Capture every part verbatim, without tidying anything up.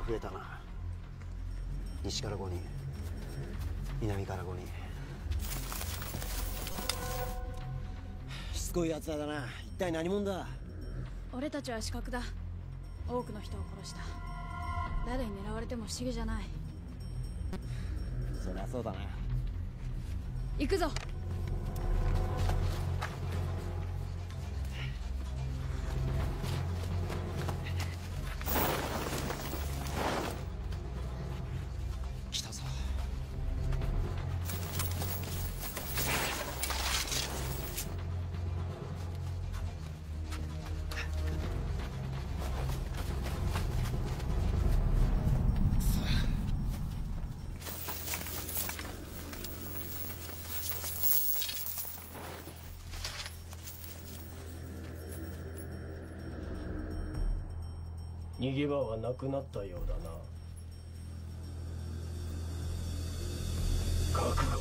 増えたな。西からごにん、南からごにん。しつこいやつらだな。一体何者だ？ 俺たちは死角だ。多くの人を殺した。誰に狙われても不思議じゃない。 そりゃそうだな。 行くぞ。 来たぞ。 逃げ場はなくなったようだな。覚悟。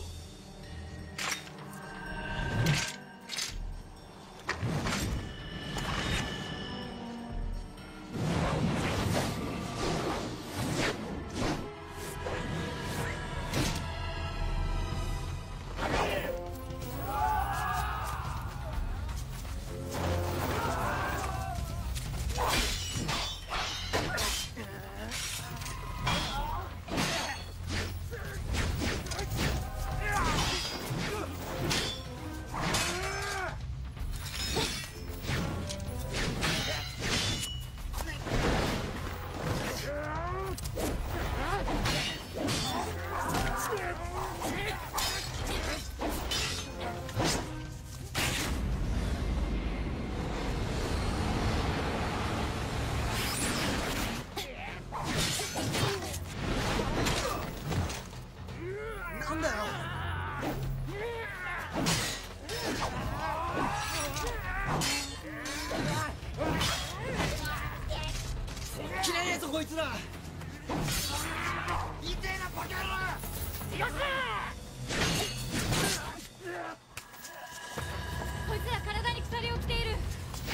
なんだよ。切れねえぞこいつら。痛えなバカ野郎。よせ。 こいつら体に鎖を着ている。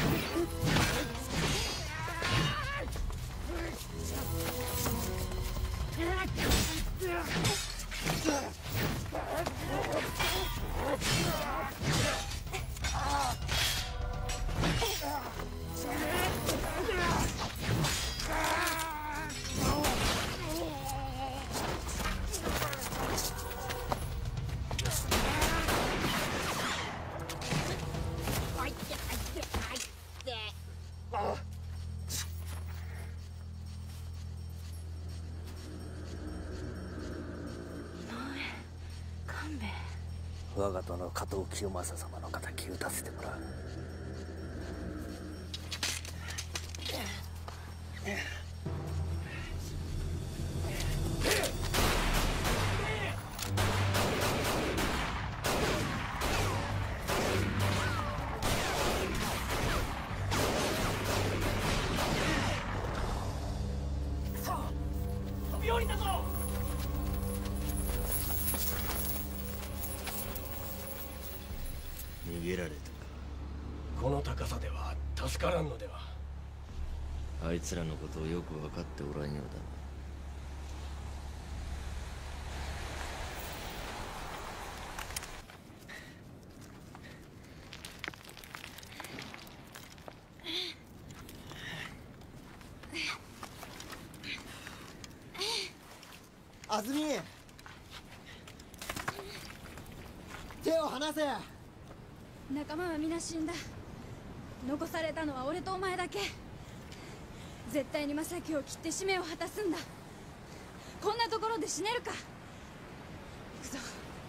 我が殿加藤清正様の敵討たせてもらう。 飛び降りたぞ。 逃げられたか。 この高さでは助からんのでは。 あいつらのことをよく分かっておらんようだな。 あずみ、手を離せ。 仲間は皆死んだ。残されたのは俺とお前だけ。絶対に正樹を切って使命を果たすんだ。こんなところで死ねるか。行くぞ。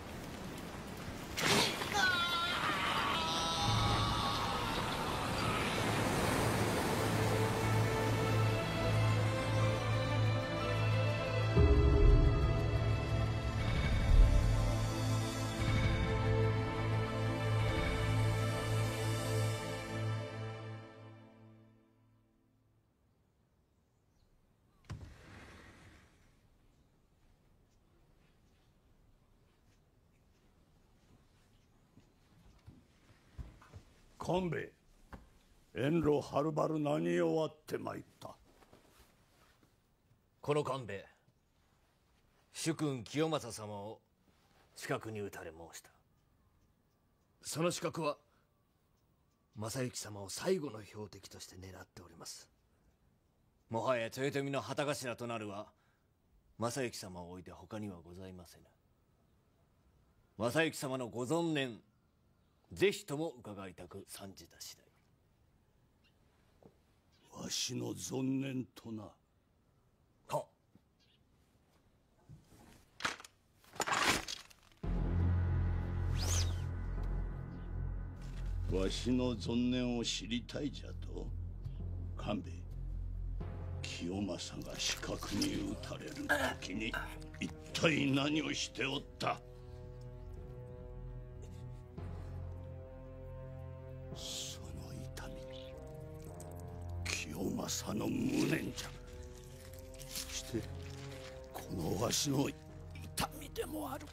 勘兵衛、遠路はるばる何をあってまいった。 この官兵衛、主君清正様を近くに討たれ申した。その資格は正行様を最後の標的として狙っております。もはや豊臣の旗頭となるは正行様を置いて他にはございませぬ。正行様のご存念、ぜひとも伺いたく参じた次第。 わしの存念とな。 はわしの存念を知りたいじゃと。官兵衛、清正が死角に討たれる時に一体何をしておった？その痛み、清正の無念じゃ。そしてこのわしの痛みでもある。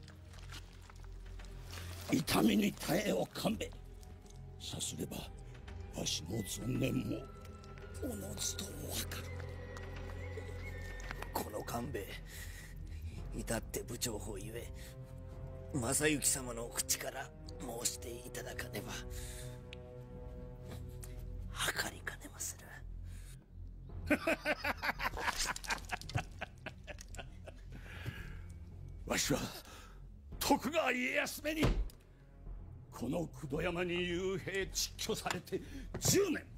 痛みに耐えよ官兵衛。さすればわしの存念もおのずとわかる。 この官兵衛、至って部長法ゆえ正行様の口から申していただかねば計りかねまする。 わしは徳川家康めにこの九度山に幽閉窒居されてじゅうねん。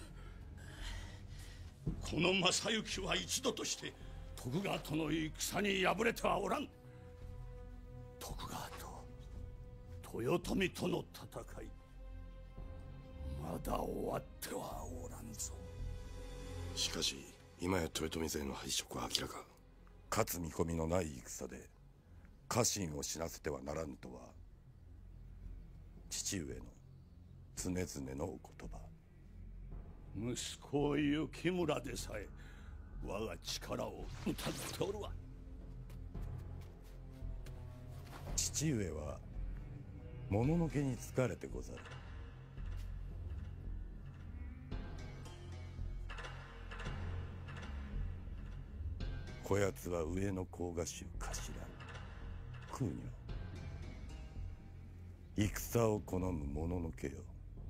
この正行は一度として徳川との戦に敗れてはおらん。徳川と豊臣との戦い、まだ終わってはおらんぞ。 しかし今や豊臣勢の敗色は明らか。勝つ見込みのない戦で家臣を死なせてはならぬとは父上の常々のお言葉。 息子幸村でさえ我が力を疑っておるわ。 父上はもののけに疲れてござる。こやつは上の甲賀衆頭空女、戦を好むもののけよ。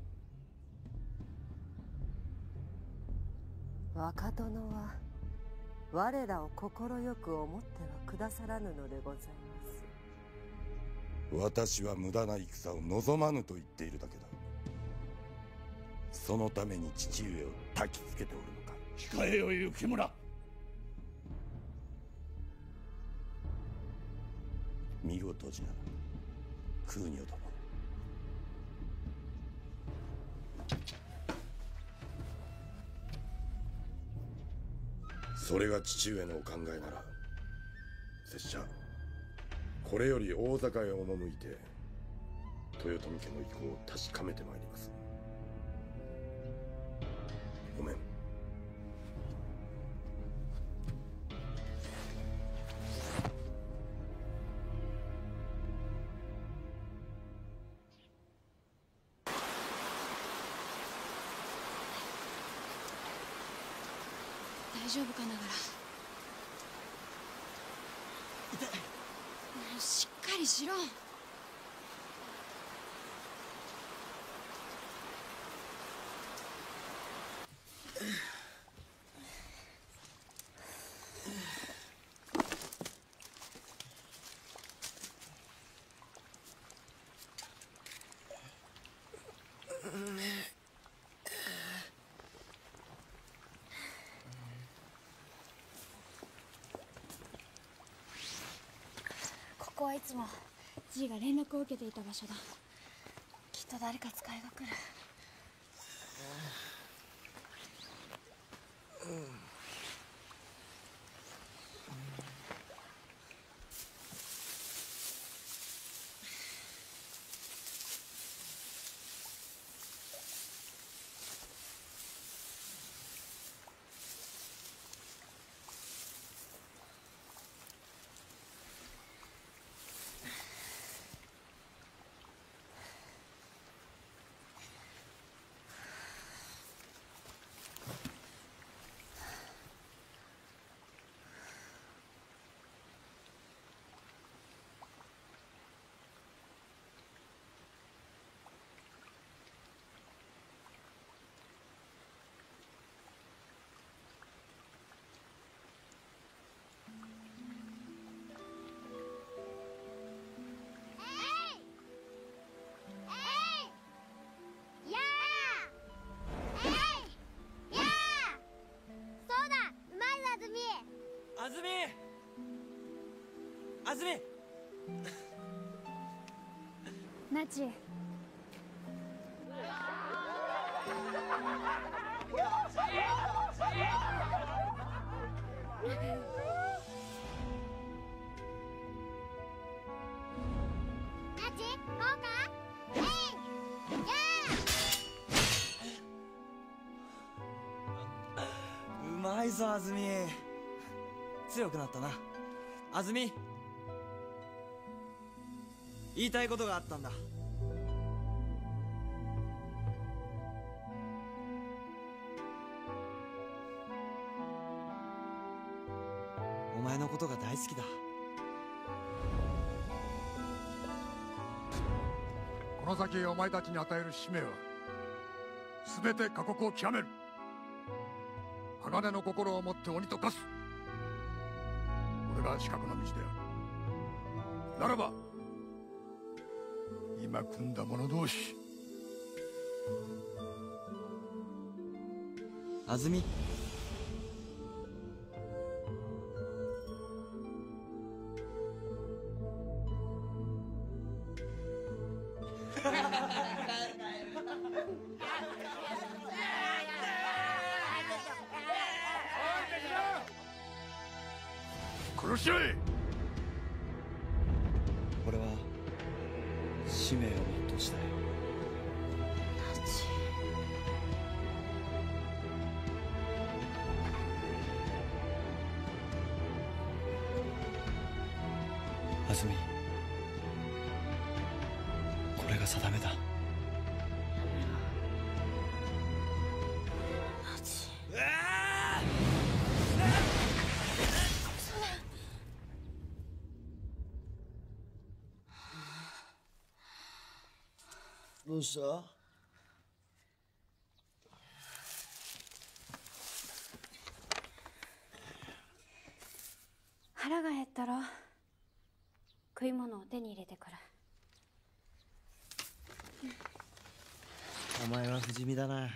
若殿は我らを快く思ってはくださらぬのでございます。 私は無駄な戦を望まぬと言っているだけだ。そのために父上を焚きつけておるのか。 控えよ幸村。 見事じゃ空女殿。それが父上のお考えなら拙者これより大坂へ赴いて豊臣家の意向を確かめてまいります。ごめん。 大丈夫かながら。痛い。しっかりしろ。ここはいつもじいが連絡を受けていた場所だ。きっと誰か使いが来る。 あずみあずみナチ。 うまいぞあずみ。強くなったなあずみ。言いたいことがあったんだ。お前のことが大好きだ。 この先お前たちに与える使命は全て過酷を極める。鋼の心を持って鬼と化す。これが資格の道である。ならば今組んだ者同士。 あずみ殺し合え。 俺は使命を全うしたよ。あずみ、これが定めだ。どうした？ 腹が減ったろ。食い物を手に入れてくる。 お前は不死身だな。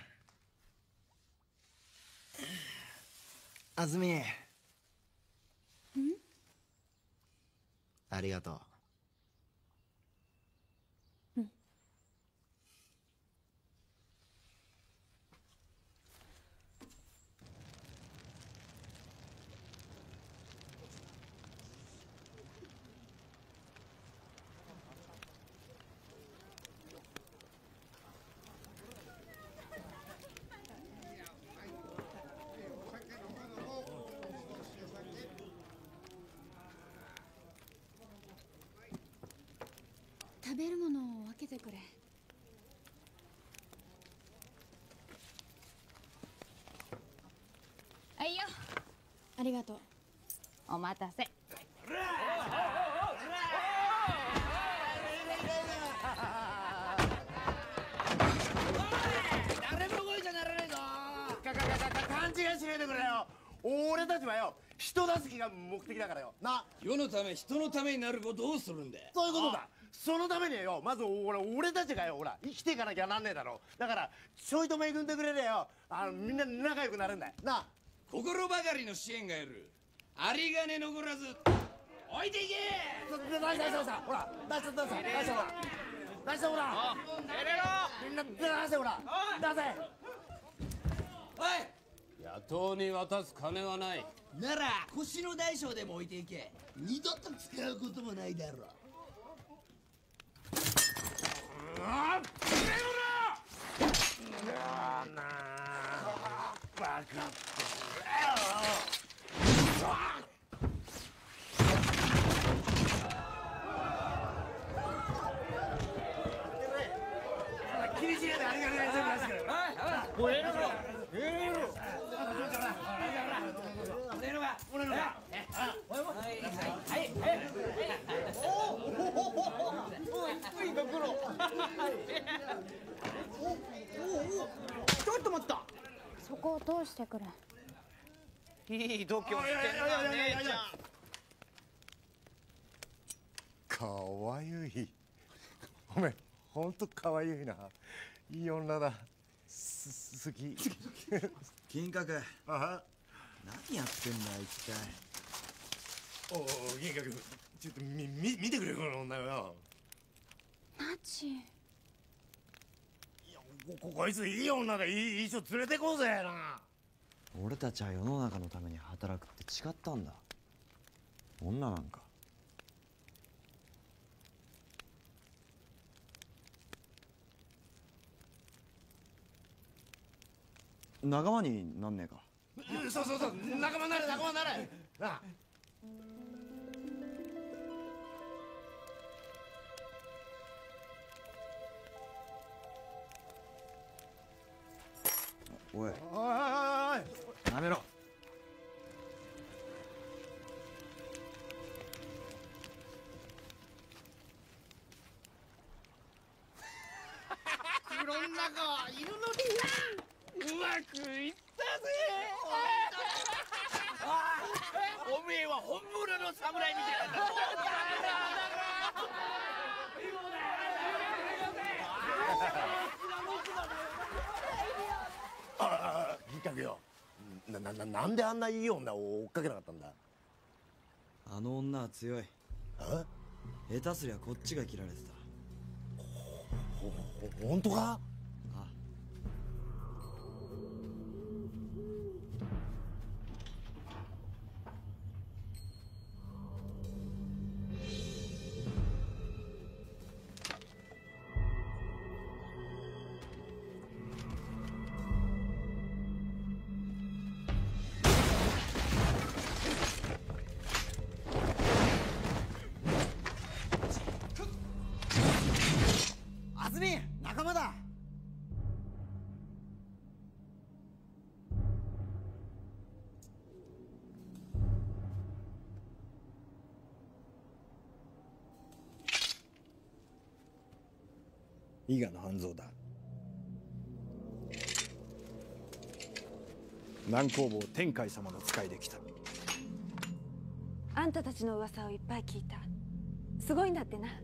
あずみ。ん？ありがとう。 食べるものを分けてくれ。はいよ。ありがとう。お待たせ。 誰の声じゃならねえぞ。かかかか勘違いしないでくれよ。俺たちはよ、人助けが目的だからよ。な。 世のため人のためになることをするんだ。 そういうことだ。そのためによ、まず俺俺たちがよ、ほら生きていかなきゃなんねえだろ。だからちょいと恵んでくれりゃよ、あのみんな仲良くなるんだよ。な。 心ばかりの支援がいる。有り金残らず置いていけ。 出した出したほら出した出した出したほら出したほらみんな出してほら出せ。 おい、 野党に渡す金はない。 なら腰の大小でも置いていけ。二度と使うこともないだろう。 あっあなあバカって気にしないでありがとうございます。もうええのかええの俺のが俺のがはいはいはいおおいいところちょっと待った。 そこを通してくれ。 いい度胸してんな姉ちゃん。 かわゆい。ごめん、ほんとかわゆいな。いい女だ。す好き。 金閣、 あ何やってんだ一体。 おお銀閣ちょっとみみ見てくれこの女よ。 マジいやこここいついい女だ。いい一緒連れてこうぜな。 俺たちは世の中のために働くって違ったんだ。女なんか仲間になんねえか。 そうそうそう仲間なれ仲間なれなあ。 おいおいおいおいやめろ。 袋の中はいるのにな。うまくいったぜ。おめえは本物の侍みたいな。ああ銀閣よ。ななななんであんないい女を追っかけなかったんだ。 あの女は強い。 あ下手すりゃこっちが切られてた。 ほほ本当か。 ああずみ仲間だ。伊賀の半蔵だ。南工房天海様の使いで来た。 あんたたちの噂をいっぱい聞いた。すごいんだってな。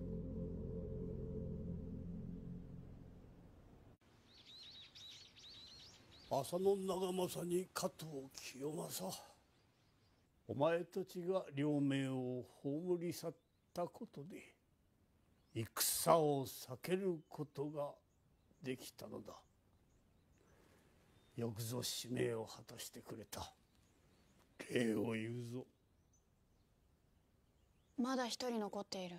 浅野長政に加藤清正、お前たちが両名を葬り去ったことで戦を避けることができたのだ。よくぞ使命を果たしてくれた。礼を言うぞ。 まだ一人残っている。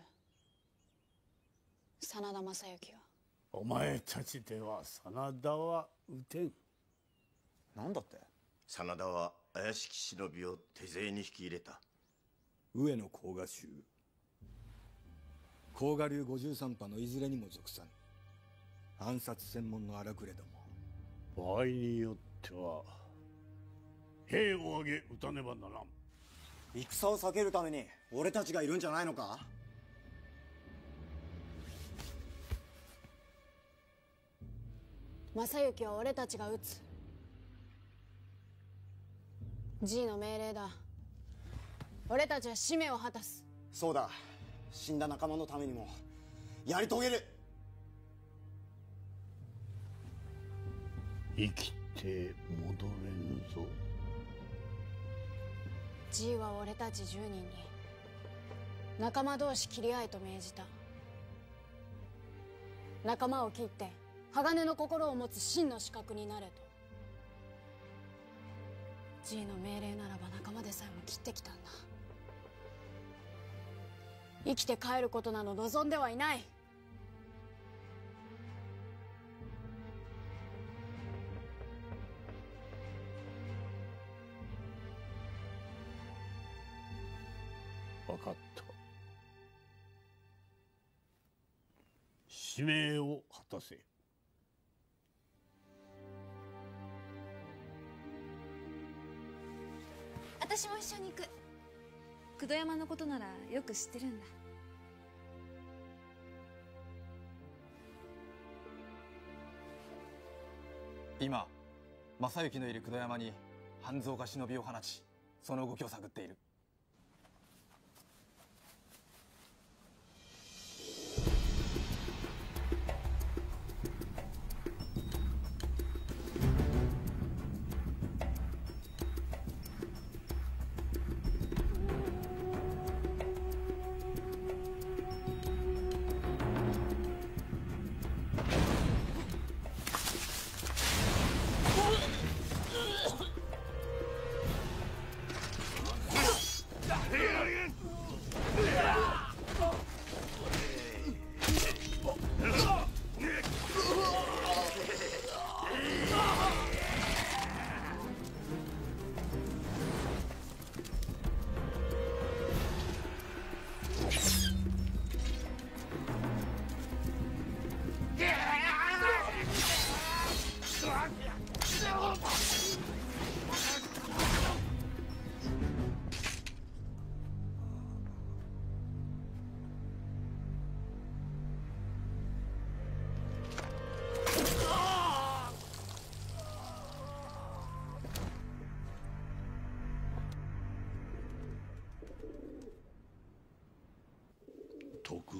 真田昌幸は。 お前たちでは真田は討てん。 なんだって。 真田は怪しき忍びを手勢に引き入れた。 上野甲賀衆甲賀流五十三派のいずれにも属さん暗殺専門の荒くれども、 場合によっては兵を挙げ撃たねばならん。 戦を避けるために俺たちがいるんじゃないのか。 昌幸は俺たちが撃つ。G の命令だ。俺たちは使命を果たす。 そうだ。死んだ仲間のためにもやり遂げる。 生きて戻れぬぞ。 G は俺たちじゅうにんに仲間同士切り合えと命じた。仲間を切って鋼の心を持つ真の刺客になれと。 G の命令ならば仲間でさえも切ってきたんだ。生きて帰ることなど望んではいない。 分かった。使命を果たせ。 私も一緒に行く。九度山のことならよく知ってるんだ。 今正行のいる九度山に半蔵が忍びを放ち、その動きを探っている。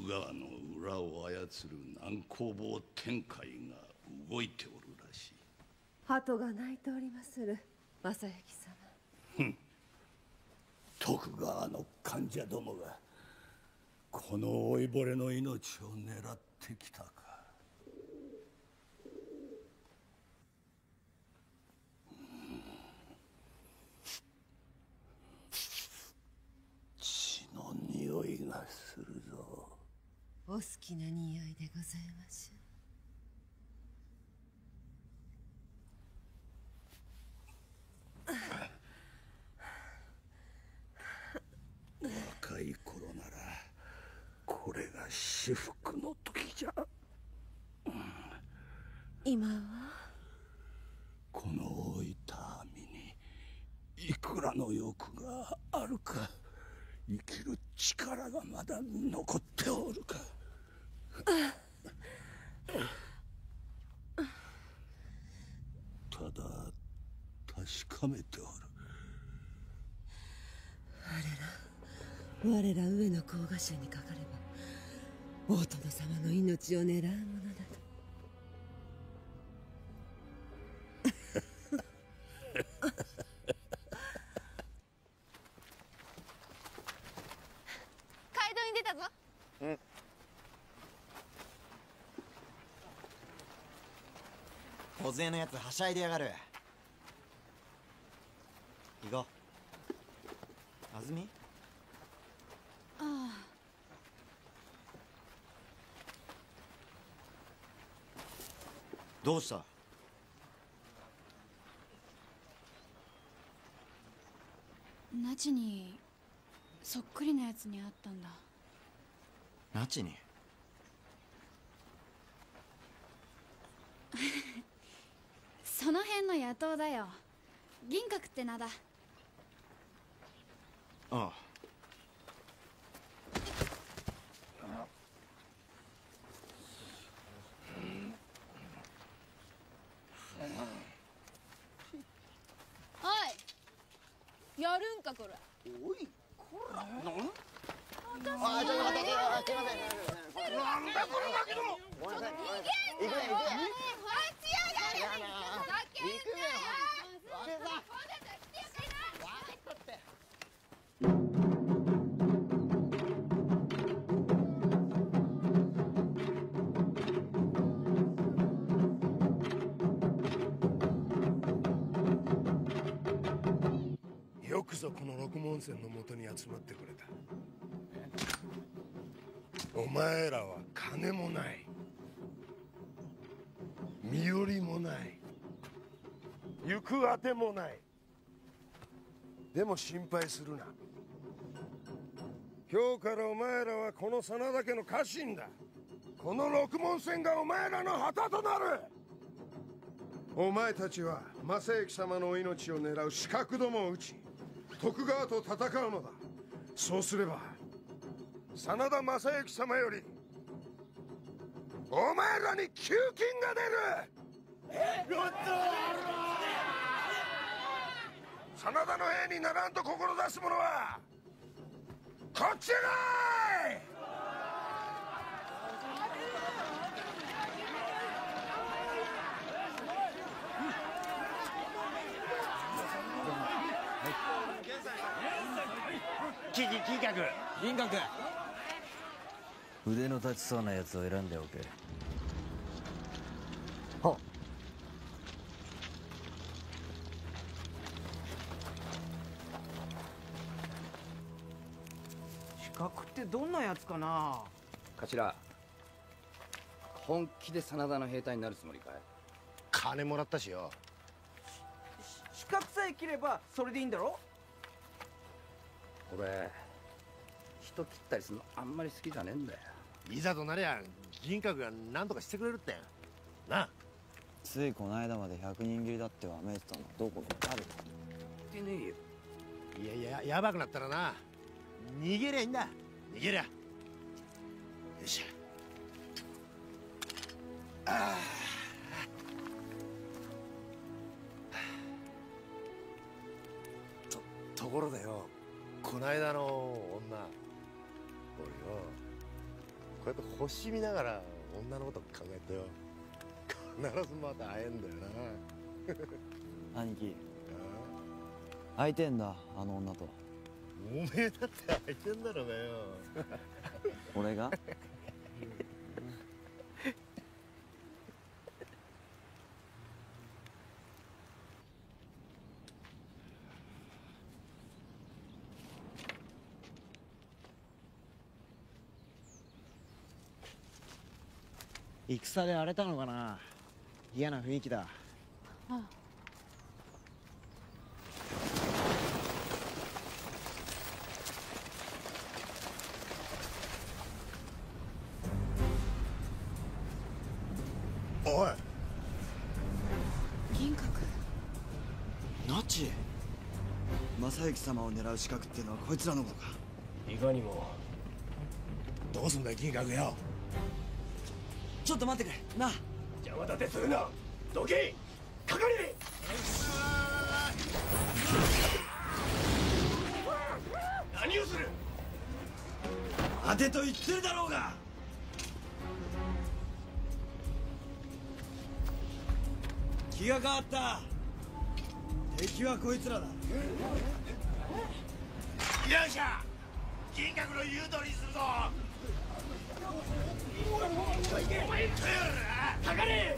川の裏を操る難攻防天海が動いておるらしい。 鳩が鳴いておりまする正行様。 ふん、徳川の患者どもがこの老いぼれの命を狙ってきたか。血の匂いがするぞ。 お好きな匂いでございましょう。 若い頃ならこれが至福の時じゃ。 今はこの老いた身にいくらの欲があるか、生きる力がまだ残っておるか。ただ確かめておる。 我ら我ら上の甲頭にかかれば大殿様の命を狙うものだと。 街道に出たぞ。 うん。 小勢のやつはしゃいでやがる。行こう。あずみ？ ああ。 どうした？ ナチにそっくりなやつに会ったんだ。 ナチに？ その辺の野党だよ。銀閣って名だ。 ああ。 おい、やるんかこら。 おい、こら。なん？ あ、 ちょっと待って、すいません。なんだこのガキども。ごめんなさい。行くね、行くね。 待ちやがれ。 行くね。 よくぞこの六門線のもとに集まってくれた。お前らは金もない身寄りもない行くあてもない。でも心配するな。今日からお前らはこの真田家の家臣だ。この六門線がお前らの旗となる。お前たちは正行様の命を狙う刺客どもを討ち徳川と戦うのだ。そうすれば真田正幸様よりお前らに給金が出る。えっ、やったー。真田の兵にならんと志す者はこっちへ来い。 金金閣銀閣。 腕の立ちそうなやつを選んでおけ。 はっ。 資格ってどんなやつかな。 頭、本気で真田の兵隊になるつもりかい？ 金もらったしよ。 資格さえ切ればそれでいいんだろ。 俺人切ったりするのあんまり好きじゃねえんだよ。 いざとなりゃ銀閣が何とかしてくれるってなあ。 ついこの間までひゃくにん切りだってわめいてたのどこかある？ 言ってねえよ。いやいや、やばくなったらな逃げりゃいいんだ。逃げりゃ。よっしゃ。ああ。とところでよ、こないだの女、俺よ、こうやって星見ながら女のこと考えてよ、必ずまた会えんだよな。 兄貴、会いてんだ、あの女と。 おめえだって会いてんだろうがよ。 俺が？ 戦で荒れたのかな。嫌な雰囲気だ。 ああ。 おい、 銀閣。 ナチ。正行様を狙う刺客っていうのはこいつらのことか。 いかにも。 どうすんだよ銀閣よ。 ちょっと待ってくれな。 邪魔立てするな。どけ。かかれ。何をする。 当てと言ってるだろうが。気が変わった。敵はこいつらだ。よっしゃ、銀閣の言う通りにするぞ。お前かかれ。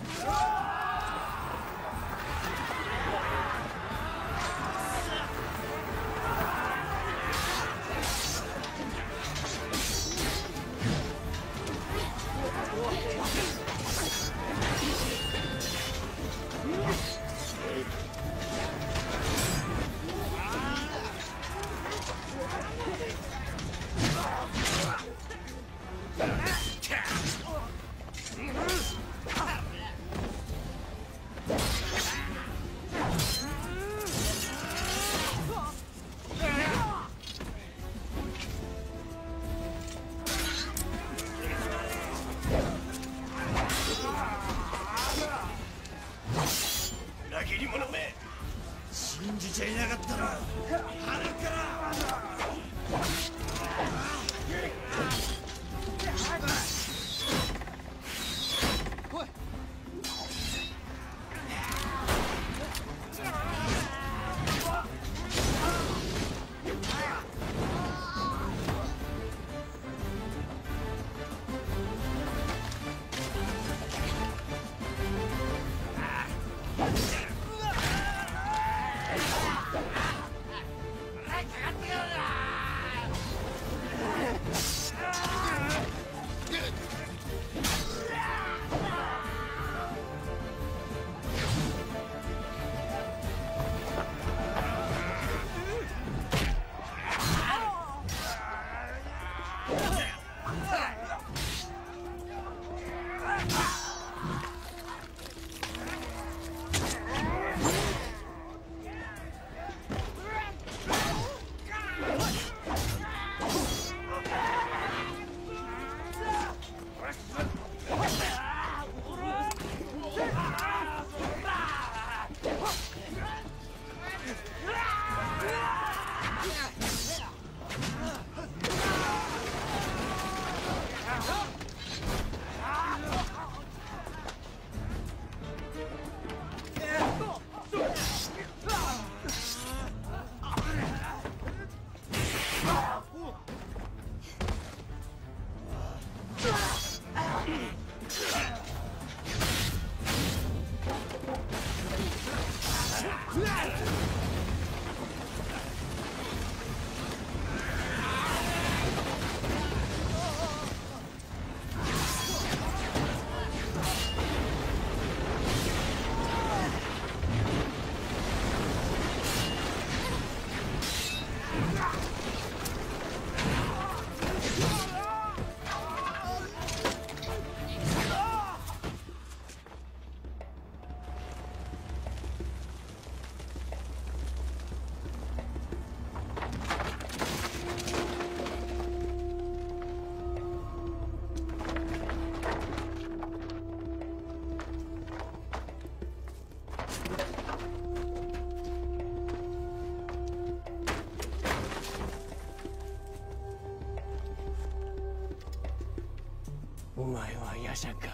裏切り者め、信じちゃいなかったらはるから。 おい。 お前は夜叉か。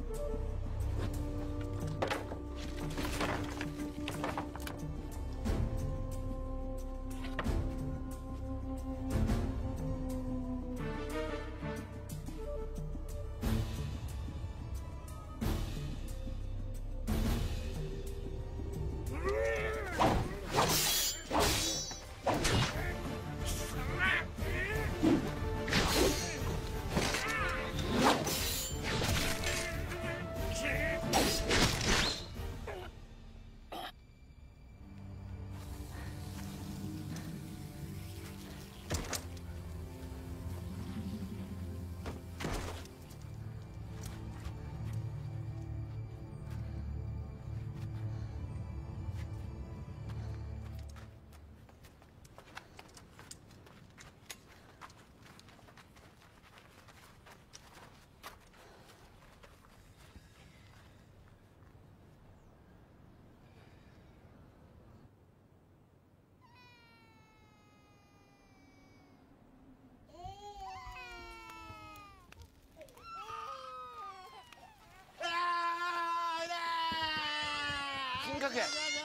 金閣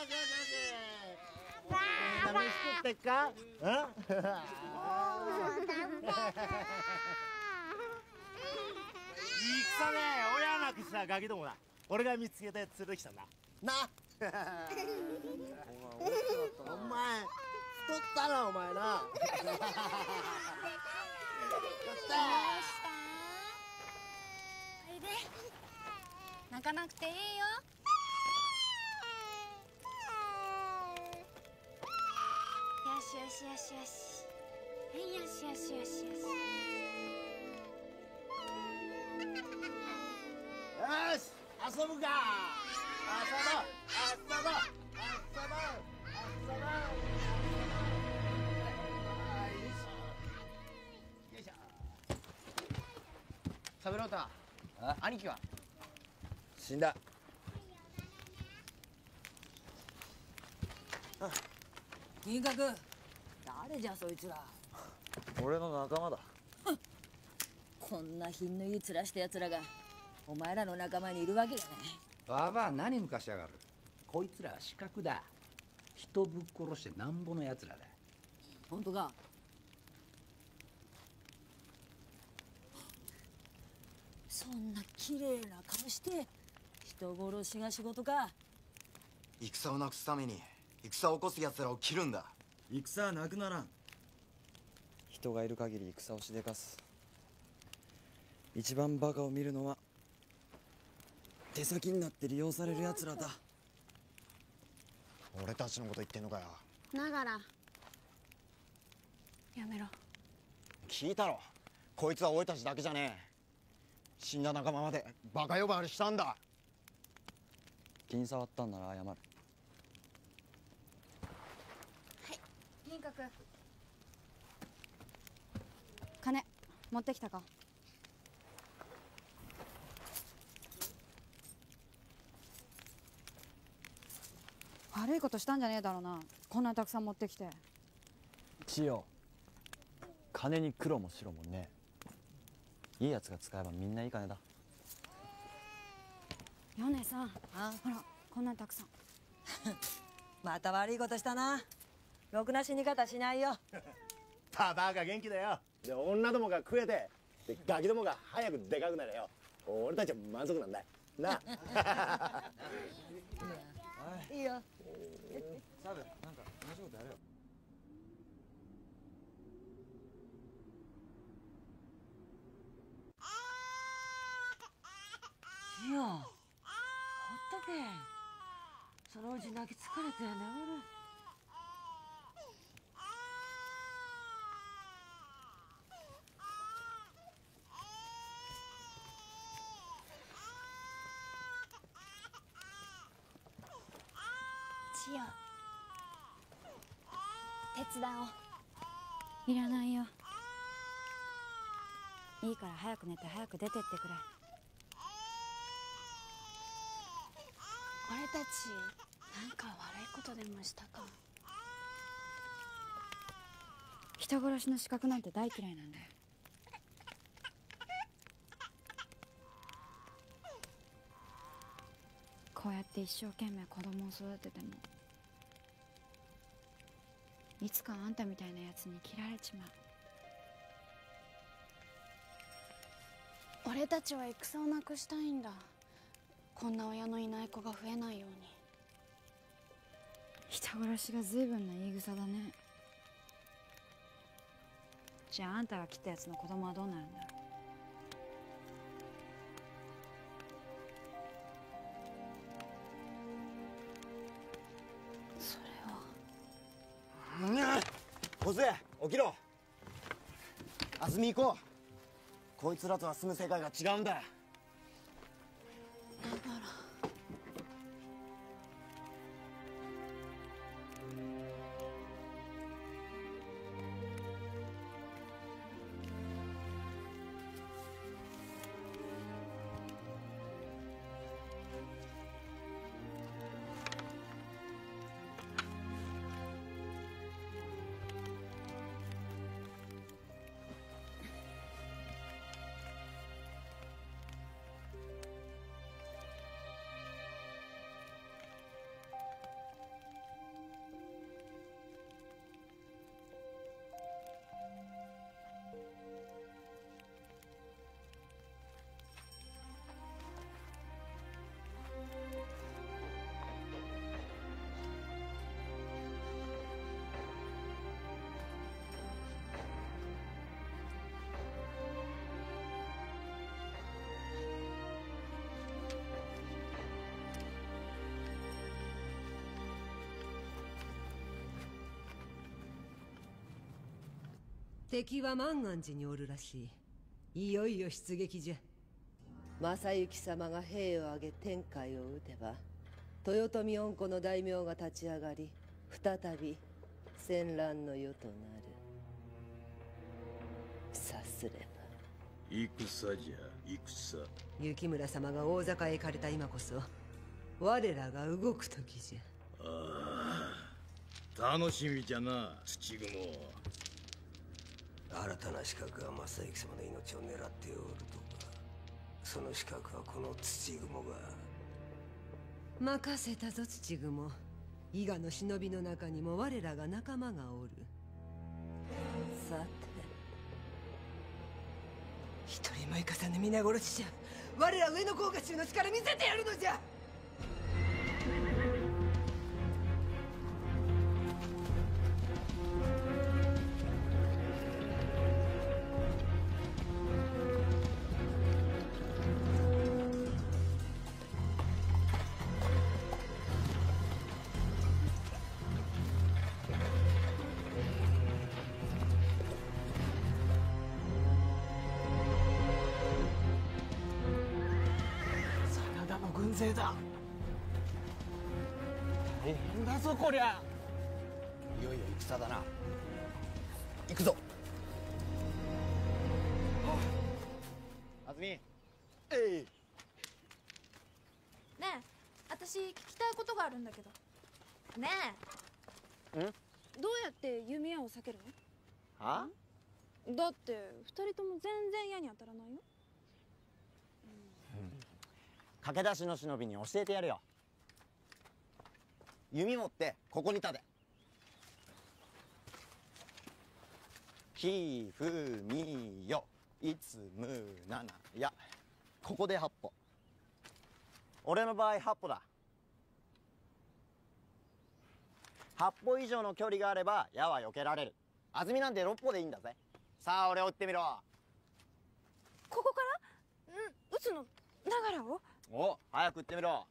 何作ってっか？うん？戦ね、親なくしたガキどもだ。俺が見つけて連れてきたんだ。な。お前太ったなお前な。 どうしたおいで。泣かなくていいよ。よしよしよしよし。はいよしよしよしよし。 よし、遊ぶか。遊ぼう。遊ぼう。遊ぼう。遊ぼう。よいしょ。 三郎太、兄貴は死んだ。 銀閣、誰じゃそいつら。 俺の仲間だ。 こんな品のいい面した奴らがお前らの仲間にいるわけがね。 ばばあ何抜かしやがる。こいつらは死角だ。人ぶっ殺してなんぼの奴らだ。 本当か。そんな綺麗な顔して人殺しが仕事か。 戦をなくすために戦を起こす奴らを切るんだ。 戦はなくならん。人がいる限り戦をしでかす。一番バカを見るのは手先になって利用される奴らだ。 俺たちのこと言ってんのかよ。 ながらやめろ。 聞いたろ。こいつは俺たちだけじゃねえ。死んだ仲間までバカ呼ばわりしたんだ。 気に障ったんなら謝る。 銀閣、金持ってきたか。悪いことしたんじゃねえだろうな、こんなにたくさん持ってきて。 千代、金に黒も白もねえ。いいやつが使えばみんないい金だ。 米さん、あ、ほらこんなにたくさん。 また悪いことしたな。ろくな死に方しないよ。 パパが元気だよ。で女どもが食えて、でガキどもが早くでかくなれよ。俺たちは満足なんだな。 いいよ。 サブ、なんか面白いことやれよ。 いや、ほっとけ。そのうち泣き疲れて眠る。 千代、手伝おう。いらないよ。いいから早く寝て早く出てってくれ。俺たちなんか悪いことでもしたか。人殺しの資格なんて大嫌いなんだよ。 うやって一生懸命子供を育ててもいつかあんたみたいなやつに切られちまう。俺たちは戦をなくしたいんだ。こんな親のいない子が増えないように。人殺しが随分な言い草だね。じゃああんたが切ったやつの子供はどうなるんだろう。それは小津起きろ。安住行こう。こいつらとは住む世界が違うんだ。 敵は万願寺におるらしい。いよいよ出撃じゃ。 正行様が兵を挙げ天海を討てば、豊臣恩子の大名が立ち上がり、再び戦乱の世となる。さすれば戦じゃ戦。 雪村様が大坂へ行かれた今こそ我らが動く時じゃ。 ああ、楽しみじゃな土雲。 新たな資格が正行様の命を狙っておるとか。その資格はこの土雲が。 任せたぞ土雲。伊賀の忍びの中にも我らが仲間がおる。 さて一人も生かさぬ皆殺しじゃ。我ら上野甲賀衆の力見せてやるのじゃ。 軍勢だ。大変だぞこりゃ。いよいよ戦だな。行くぞ。安住。えい。 ねえ、私聞きたいことがあるんだけど。ねえ。 ん？ どうやって弓矢を避けるの？ は？ だって二人とも全然矢に当たらないよ。 駆け出しの忍びに教えてやるよ。弓持ってここに立て。ひふみよいつむななや。ここで八歩。俺の場合八歩だ。八歩以上の距離があれば矢は避けられる。安住なんて六歩でいいんだぜ。さあ俺を撃ってみろ。 ここからん撃つのながらを。 お、早く撃ってみろ。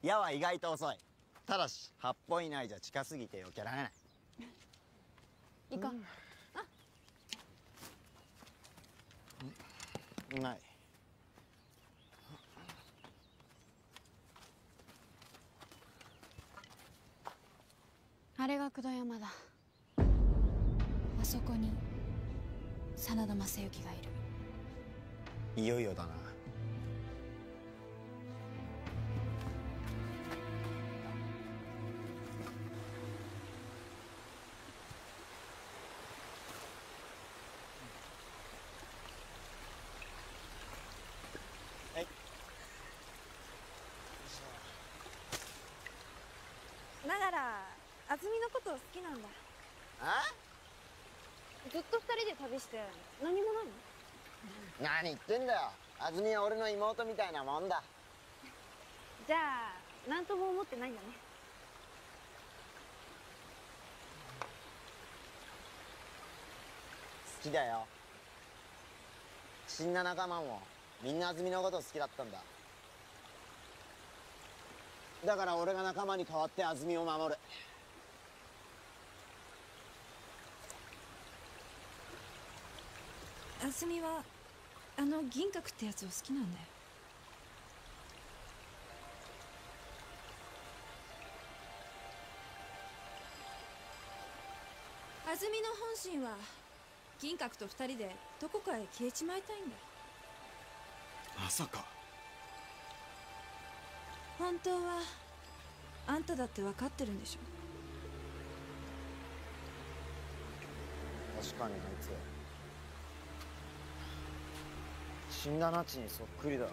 矢は意外と遅い。ただしはっぽ以内じゃ近すぎて避けられない。 行こう。 うまい。 あれが工藤山だ。あそこに真田昌幸がいる。 いよいよだな。 だから安住のこと好きなんだ。 あ？ ずっと二人で旅して何もないの？ 何言ってんだよ。安住は俺の妹みたいなもんだ。 じゃあ何とも思ってないんだね。 好きだよ。死んだ仲間もみんな安住のこと好きだったんだ。だから俺が仲間に代わって安住を守る。 安住はあの銀閣ってやつを好きなんだよ。安住の本心は銀閣と二人でどこかへ消えちまいたいんだよ。 まさか。 本当はあんただって分かってるんでしょ。 確かにあいつ死んだナチにそっくりだ。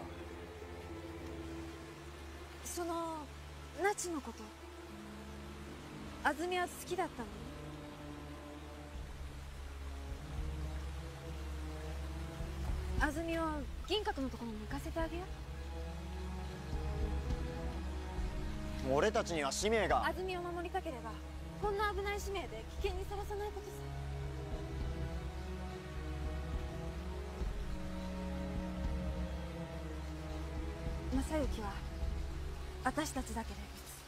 そのナチのこと安住は好きだったの？安住を銀閣のところに行かせてあげよう。俺たちには使命が。 安住を守りたければこんな危ない使命で危険にさらさないことさ。正幸は私たちだけで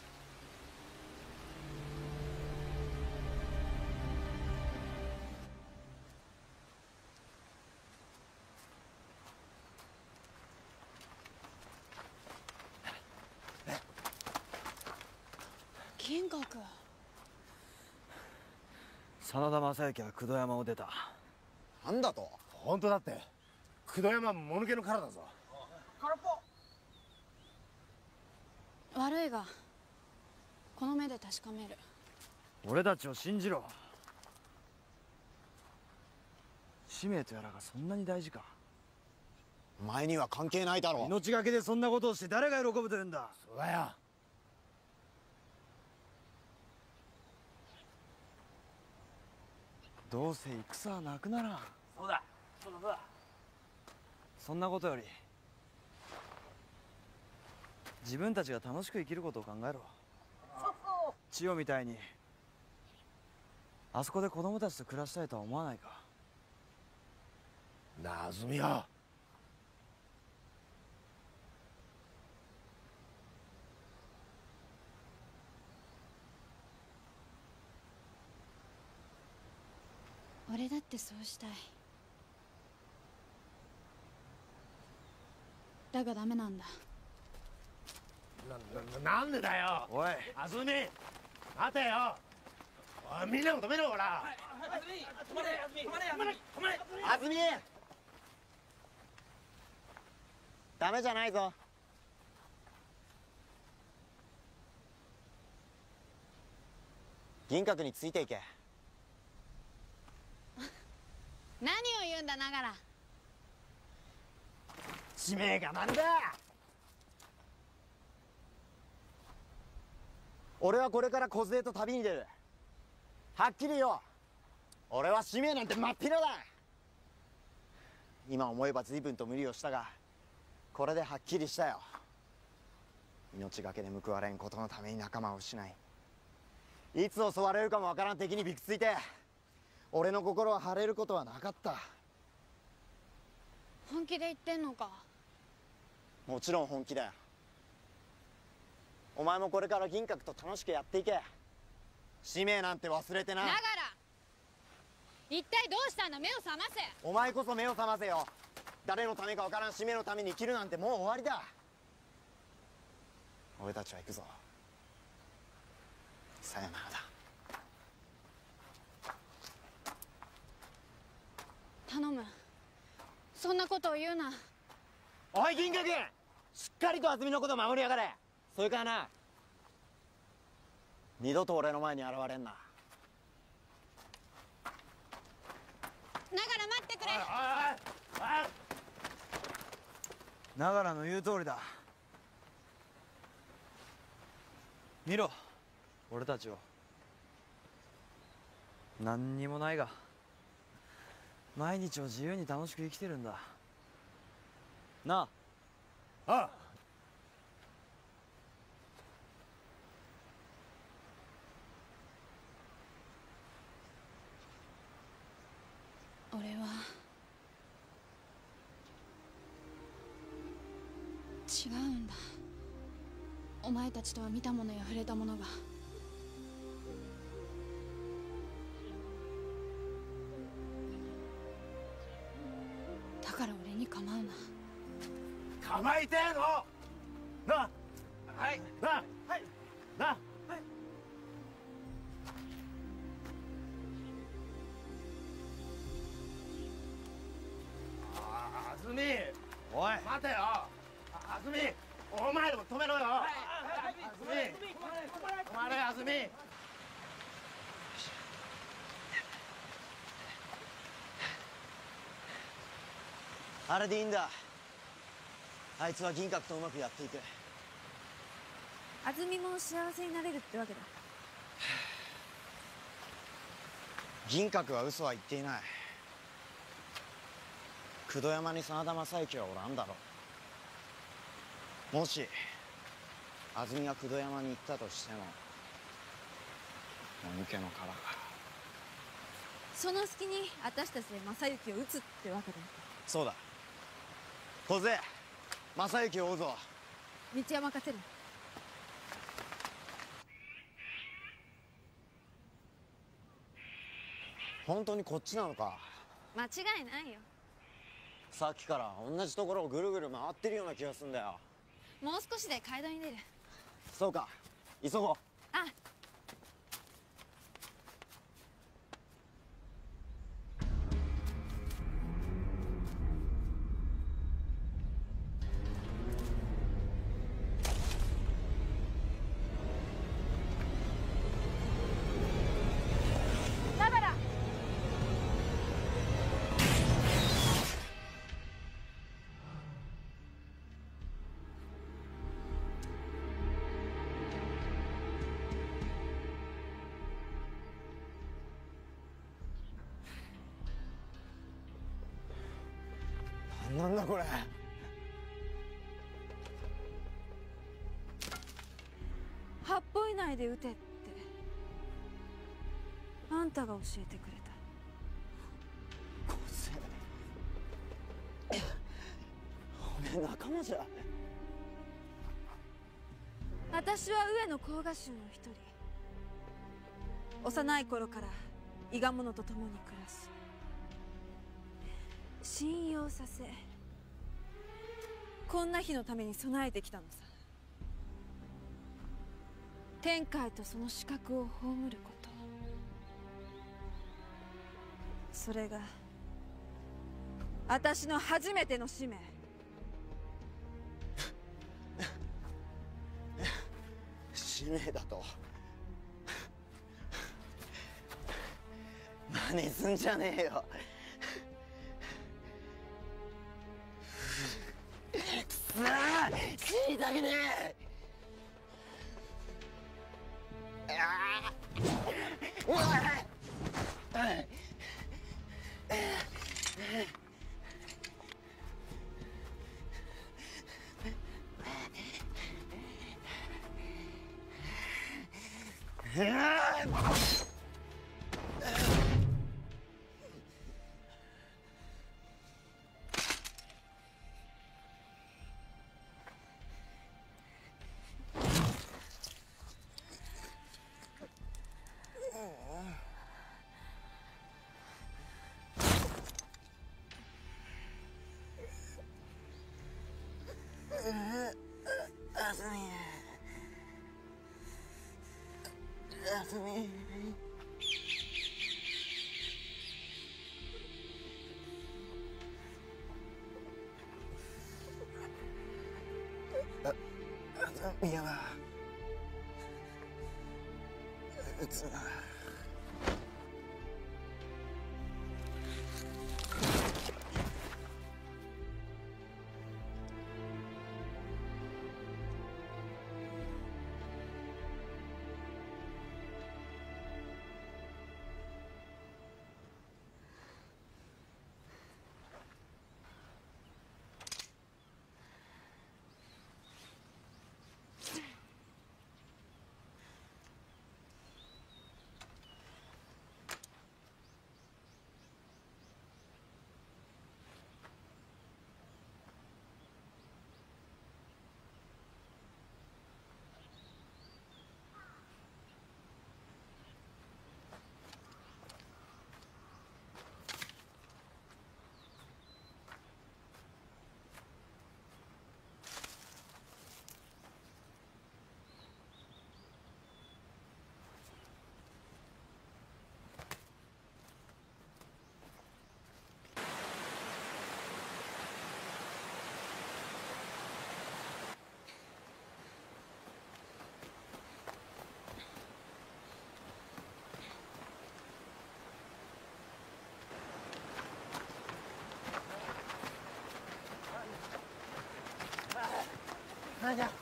銀閣。 真田昌幸は工藤山を出た。なんだと？ 本当だって。工藤山もぬけの殻だぞ。 空っぽ。悪いがこの目で確かめる。 俺たちを信じろ。使命とやらがそんなに大事か？お前には関係ないだろう。命がけでそんなことをして誰が喜ぶというんだ。 そうだよ。 どうせ戦はなくならん。 そうだそうだそうだ。 そんなことより自分たちが楽しく生きることを考えろ。千代みたいにあそこで子供たちと暮らしたいとは思わないか？ なあ安住よ。 俺だってそうしたい。だがダメなんだ。 な、な、なんでだよ。 おい安住待てよ。おいみんなも止めろほら。 安住止まれ安住止まれ安住止まれ安住ダメじゃないぞ。銀閣についていけ。 何を言うんだながら。 使命がなんだ。俺はこれから梢と旅に出る。はっきり言おう。俺は使命なんて真っ平だ。今思えば随分と無理をしたがこれではっきりしたよ。命がけで報われんことのために仲間を失いいつ襲われるかもわからん敵にびくついて俺の心は晴れることはなかった。 本気で言ってんのか？ もちろん本気だよ。 お前もこれから銀閣と楽しくやっていけ。使命なんて忘れてな。 だから一体どうしたんだ。目を覚ませ。 お前こそ目を覚ませよ。誰のためかわからん使命のために生きるなんてもう終わりだ。俺たちは行くぞ。さよならだ。 頼む、そんなことを言うな。 おい銀閣、しっかりと安住のこと守りやがれ。それからな、二度と俺の前に現れんな。 ながら待ってくれ。 長良の言う通りだ。見ろ、俺たちを。何にもないが毎日を自由に楽しく生きてるんだなあ。ああ。 俺は違うんだ。お前たちとは見たものや触れたものが。だから俺に構うな。 構いてえのな。はいな。はいな。はい。あずみ、 おい待てよ。あずみ、お前でも止めろよ。あずみ、止まれあずみ。 あれでいいんだ。あいつは銀閣とうまくやっていく。 安住も幸せになれるってわけだ。 銀閣は嘘は言っていない。工藤山に真田昌幸はおらんだろう。もし安住が工藤山に行ったとしてももぬけの殻が。 その隙に私たちで正行を撃つってわけだ。 そうだ。小勢、正行を追うぞ。 道は任せる。 本当にこっちなのか。 間違いないよ。 さっきから同じところをぐるぐる回ってるような気がするんだよ。 もう少しで街道に出る。 そうか、急ごう。 あ、だからなんだこれ。 八歩以内で撃てってあんたが教えてくれた。 小勢、おめえ仲間じゃ。 私は上野甲賀衆の一人。幼い頃から伊賀者と共に暮らし信用させ、こんな日のために備えてきたのさ。天海とその資格を葬ること、それが私の初めての使命。 使命だと。真似すんじゃねえよ。くそー、死にたくねえ。あー、うわっ、 あずみあずみああずみはうつななんじゃ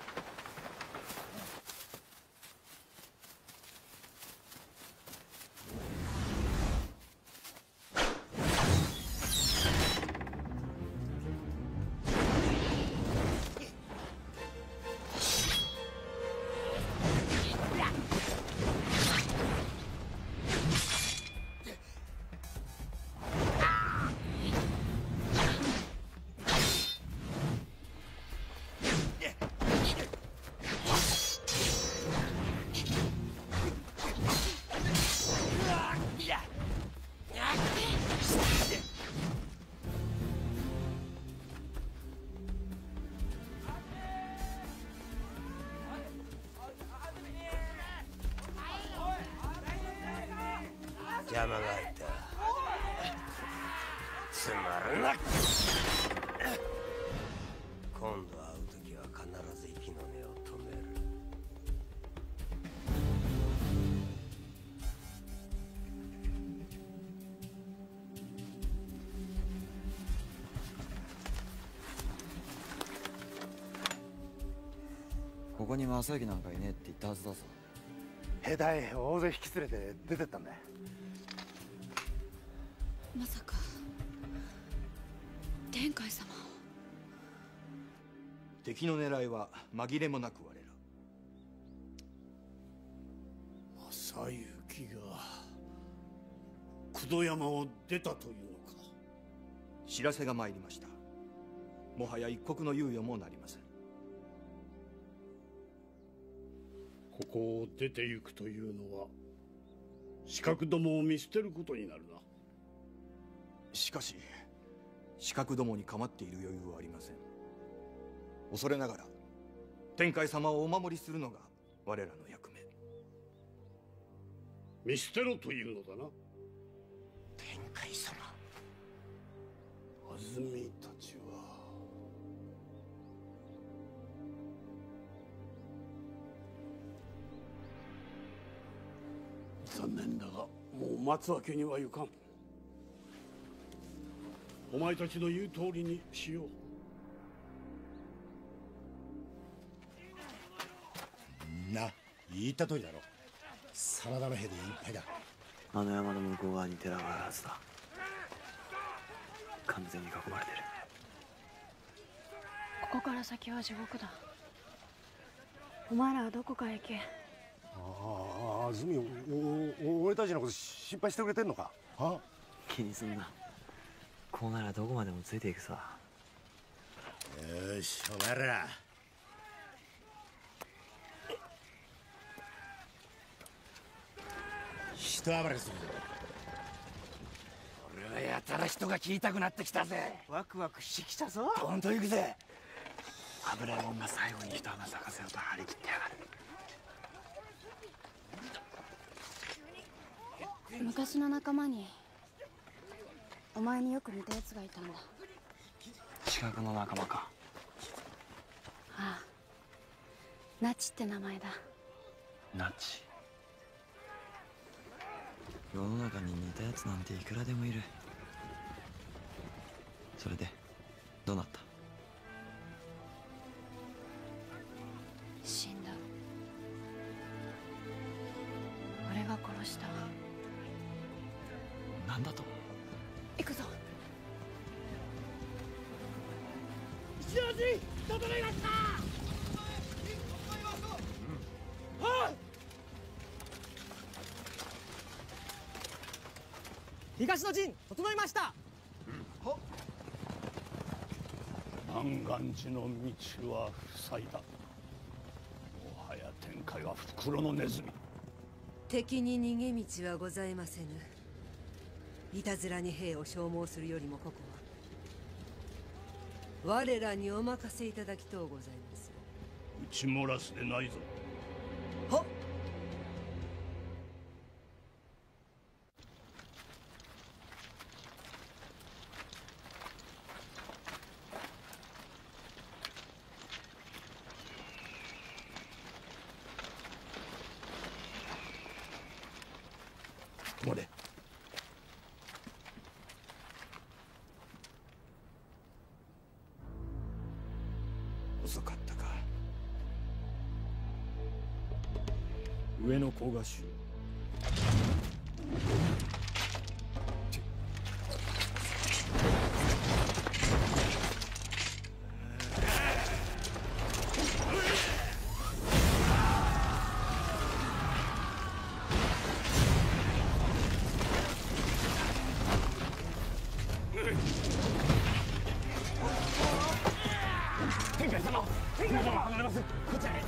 邪魔が入った。つまるな。今度会う時は必ず息の根を止める。 ここに正行なんかいねえって言ったはずだぞ。 兵隊大勢引き連れて出てったんだよ。 まさか天海様を。 敵の狙いは紛れもなく我ら。 正行が九度山を出たというのか。 知らせが参りました。もはや一刻の猶予もなりません。 ここを出て行くというのは刺客どもを見捨てることになるな。 しかし刺客どもに構っている余裕はありません。恐れながら天海様をお守りするのが我らの役目。 見捨てろというのだな。 天海様。 安住たちは残念だがもう待つわけにはいかん。お前たちの言う通りにしよう。な、言った通りだろ。真田の兵でいっぱいだ。 あの山の向こう側に寺があるはずだ。完全に囲まれてる。 ここから先は地獄だ。お前らはどこかへ行け。 ああ、安住、おお俺たちのこと心配してくれてんのか。あ、 気にすんな。こうならどこまでもついていくさ。 よし、お前ら人暴れするぞ。 俺はやたら人が聞いたくなってきたぜ。 ワクワクしてきたぞ。 どんと行くぜ。 油もんが最後に一花咲かせようと張り切ってやがる。 昔の仲間にお前によく似たやつがいたんだ。 近くの仲間か。 ああ、ナチって名前だ。 ナチ。 世の中に似たやつなんていくらでもいる。それでどうなった？ 死んだ。俺が殺した。 なんだと？ 行くぞ。 一の字整いました。はい。 東の陣整いました。 南岸寺の道は塞いだ。もはや天海は袋のネズミ。 敵に逃げ道はございませぬ。いたずらに兵を消耗するよりもここは我らにお任せいただきとうございます。 打ち漏らすでないぞ。 はっ。 これ。遅かったか。 上の甲賀衆。 天海様、天海様離れます。こちらへ。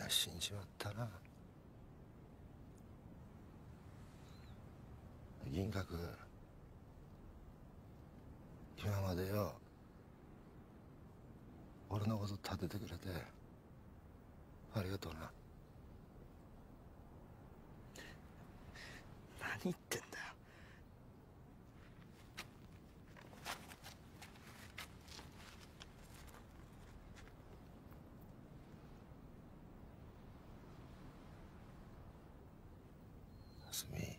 死んじまったな。銀閣、今までよ、俺のこと立ててくれてありがとうな。 何言ってんだよ。 AZUMI、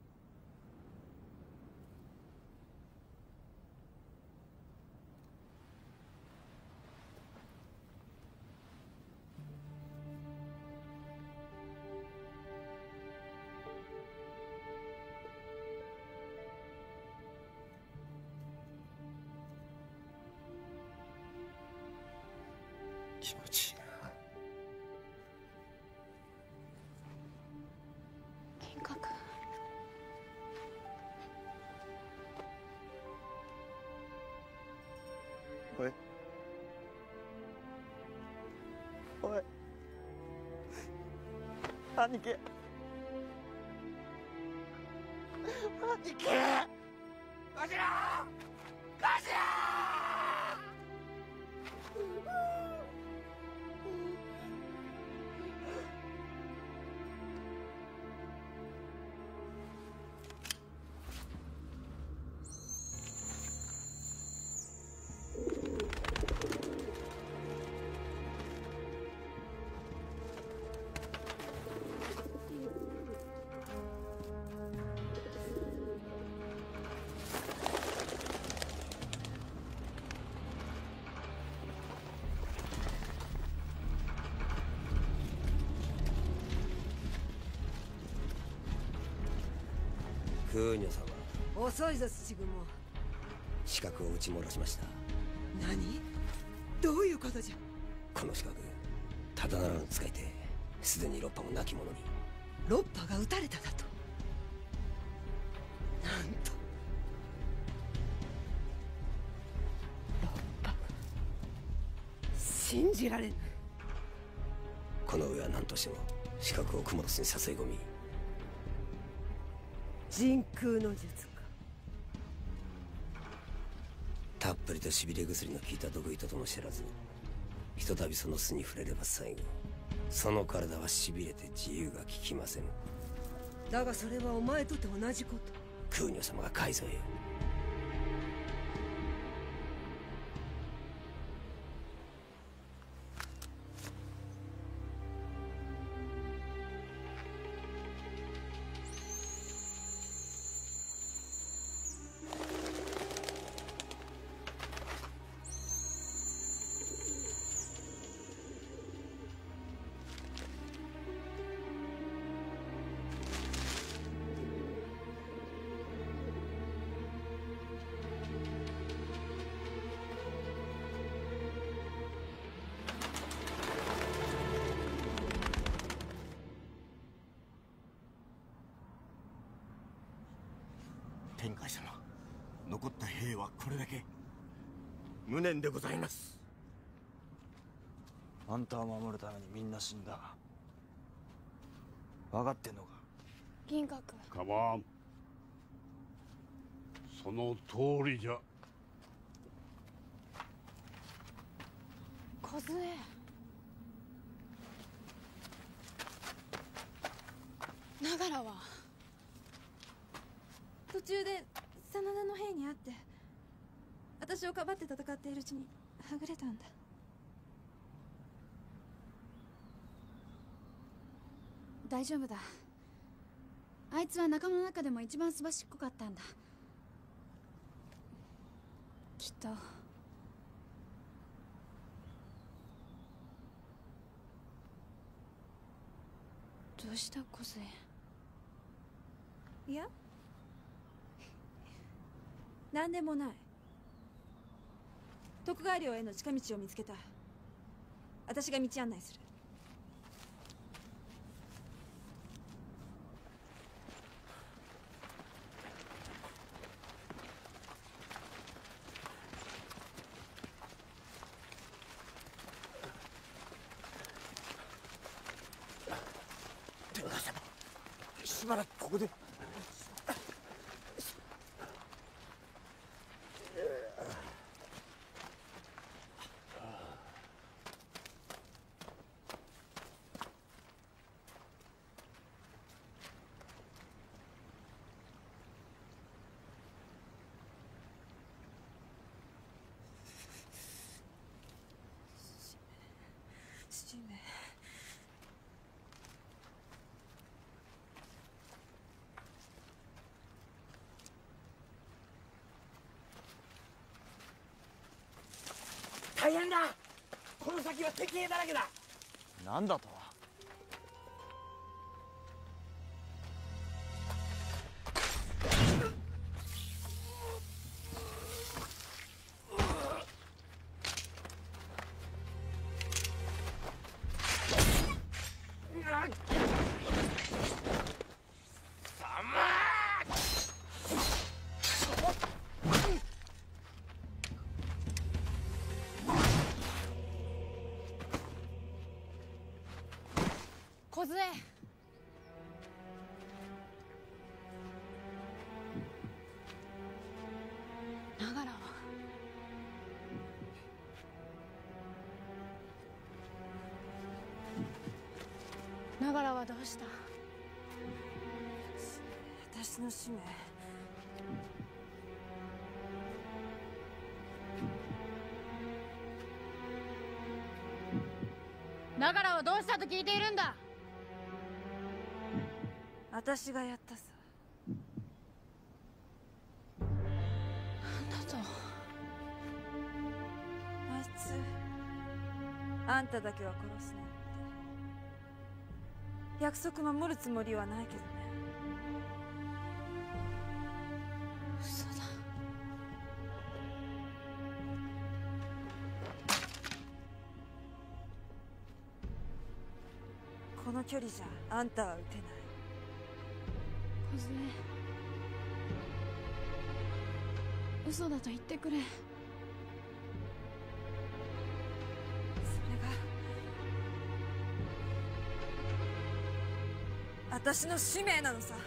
気持ちいいな。 銀閣、 おいおい兄貴、兄貴、 頭！頭！ クーニャ様、 遅いぞ土雲。 刺客を撃ち漏らしました。 何？どういうことじゃ。 この刺客、ただならぬ使い手、すでに六波も亡き者に。 六波が撃たれただと。なんと。六波。信じられぬ。 この上は何としても刺客をクモロスに誘い込み、 人空の術か。 たっぷりとしびれ薬の効いた毒糸とも知らず、ひとたびその巣に触れれば最後、その体はしびれて自由が利きませぬ。 だがそれはお前とて同じこと。 クーニョ様が改造よ。 天海様、残った兵はこれだけ。無念でございます。 あんたを守るためにみんな死んだ。分かってんのか。 銀閣、 かまん。その通りじゃ。 梢。長良は途中で真田の兵に会って、私をかばって戦っているうちにはぐれたんだ。大丈夫だ。あいつは仲間の中でも一番すばしっこかったんだ。きっとどうした梢。いや、何でもない。徳川領への近道を見つけた。私が道案内する。 しばらくここで。大変だ。この先は敵兵だらけだ。 なんだと。 梢長良は長良はどうした？ 私の使命。 長良はどうしたと聞いているんだ。 私がやったさ。 なんだと。 あいつあんただけは殺すなんて約束守るつもりはないけどね。 嘘だ。 この距離じゃあんたは撃てない。 梢、嘘だと言ってくれ。 それが私の使命なのさ。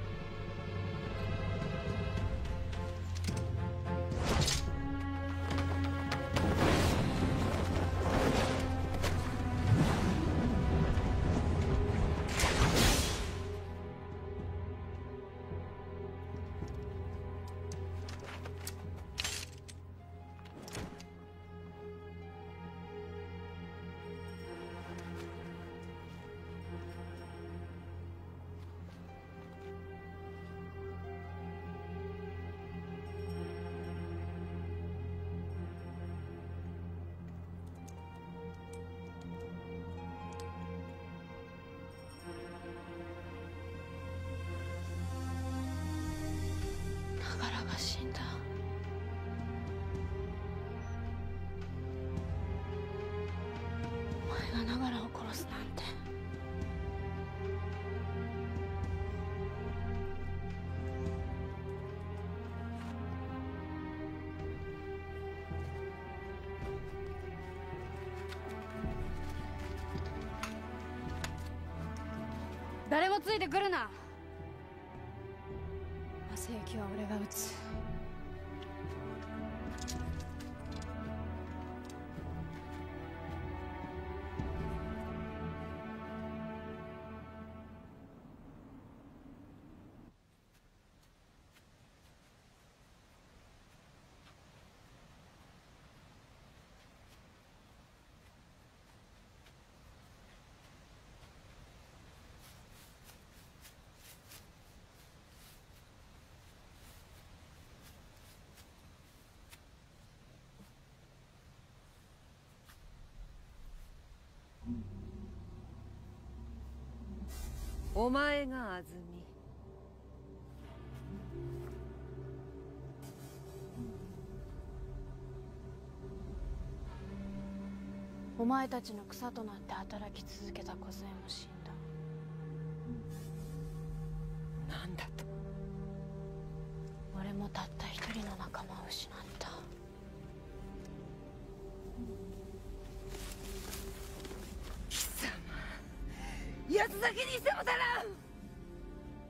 長良が死んだ。お前が長良を殺すなんて。誰もついてくるな。正義は俺が撃つ。 お前が安住。 お前たちの草となって働き続けた梢も死んだ。 なんだと。 俺もたった一人の仲間を失った。 貴様、奴だけにしてもたらん。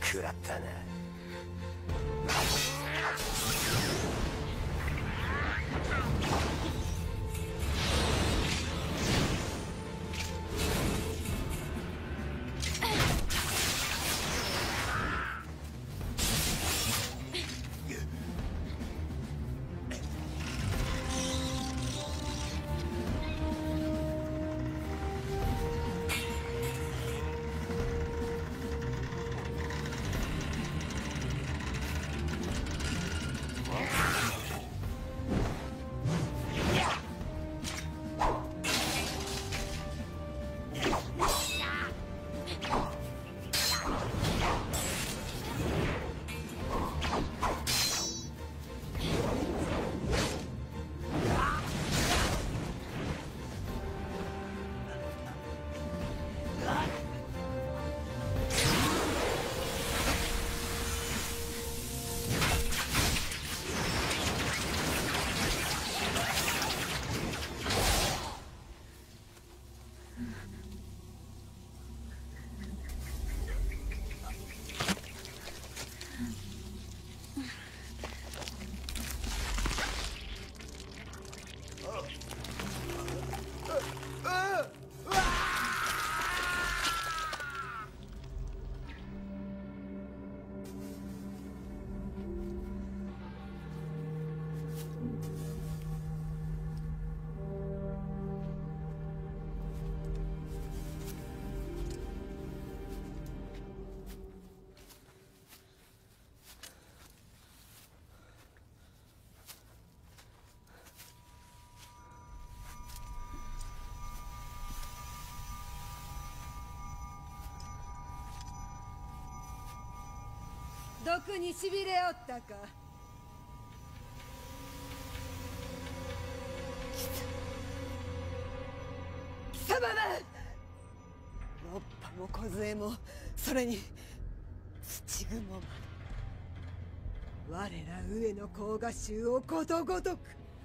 食らったな。 毒にしびれおったか。貴様は六波も梢もそれに土蜘蛛まで我ら上の甲賀衆をことごとく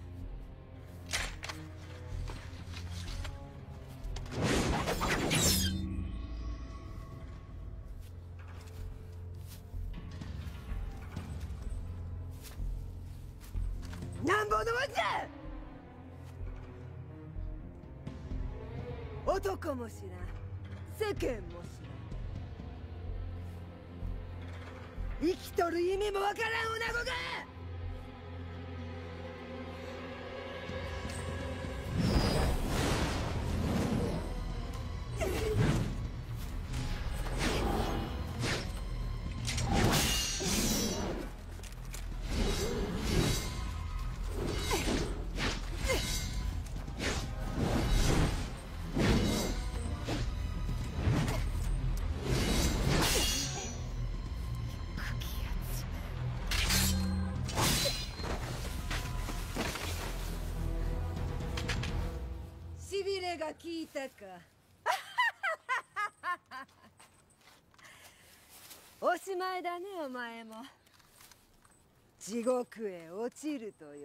なんぼのもんじゃ。男も知らん、世間も知らん、生きとる意味もわからん女子が。しびれが効いたか。おしまいだね、お前も。地獄へ落ちるとよい。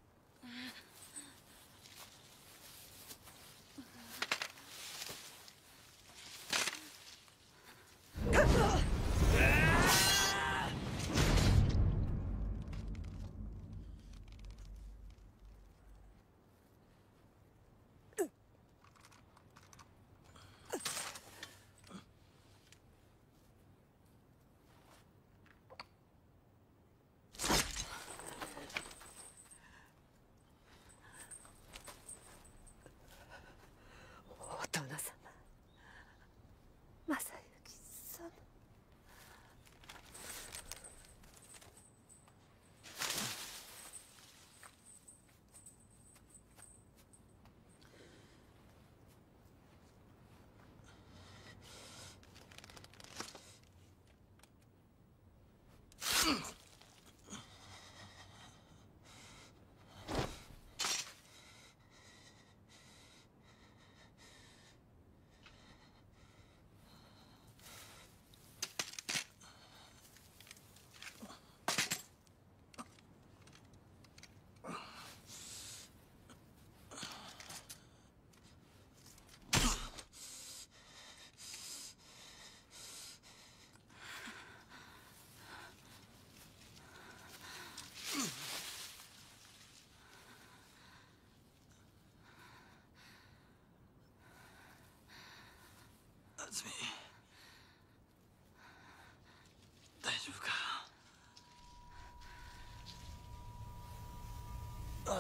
お殿様、正行様。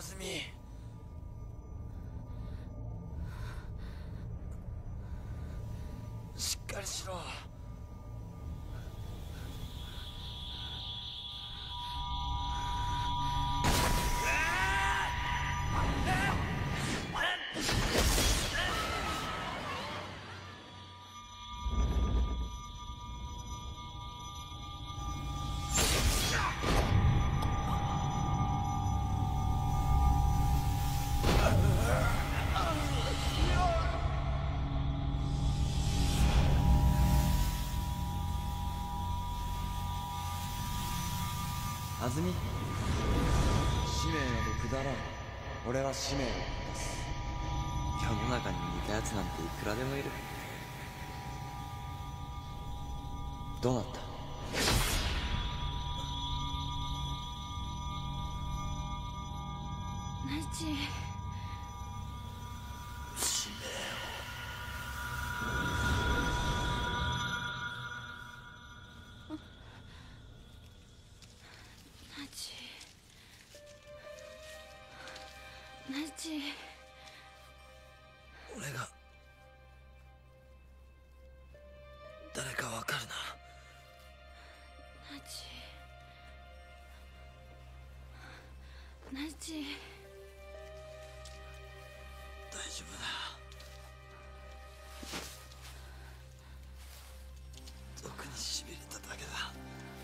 ずみ。しっかりしろ。あずみ、使命などくだらん。俺は使命を果たす。世の中に似たやつなんていくらでもいる。どうなった？ ナイチ。 使命ナイチ。ナイチ。 俺が誰かわかるな。 ナイチ。ナイチ。 大丈夫だ。毒にしびれただけだ。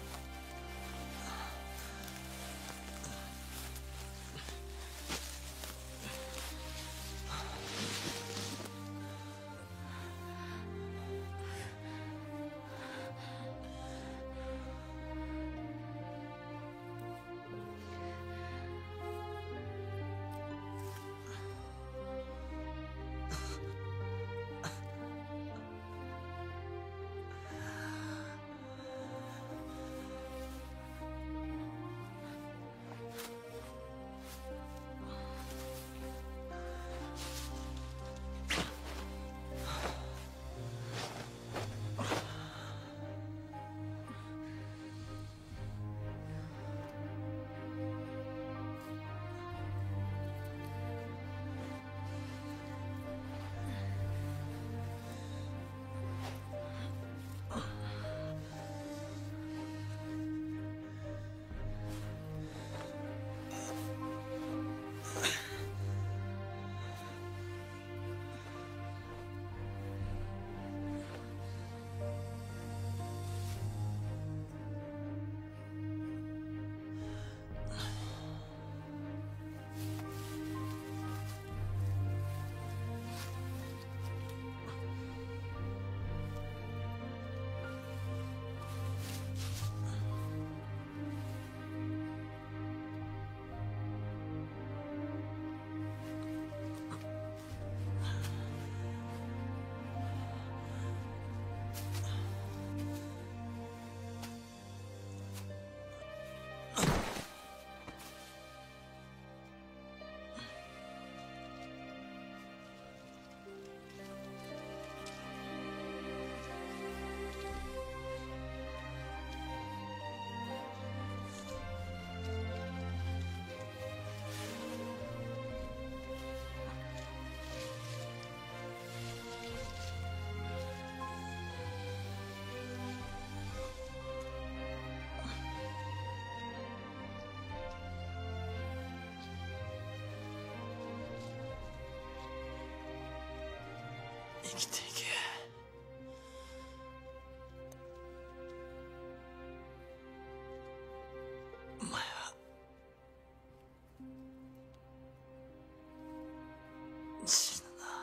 生きていけ。お前は死ぬな。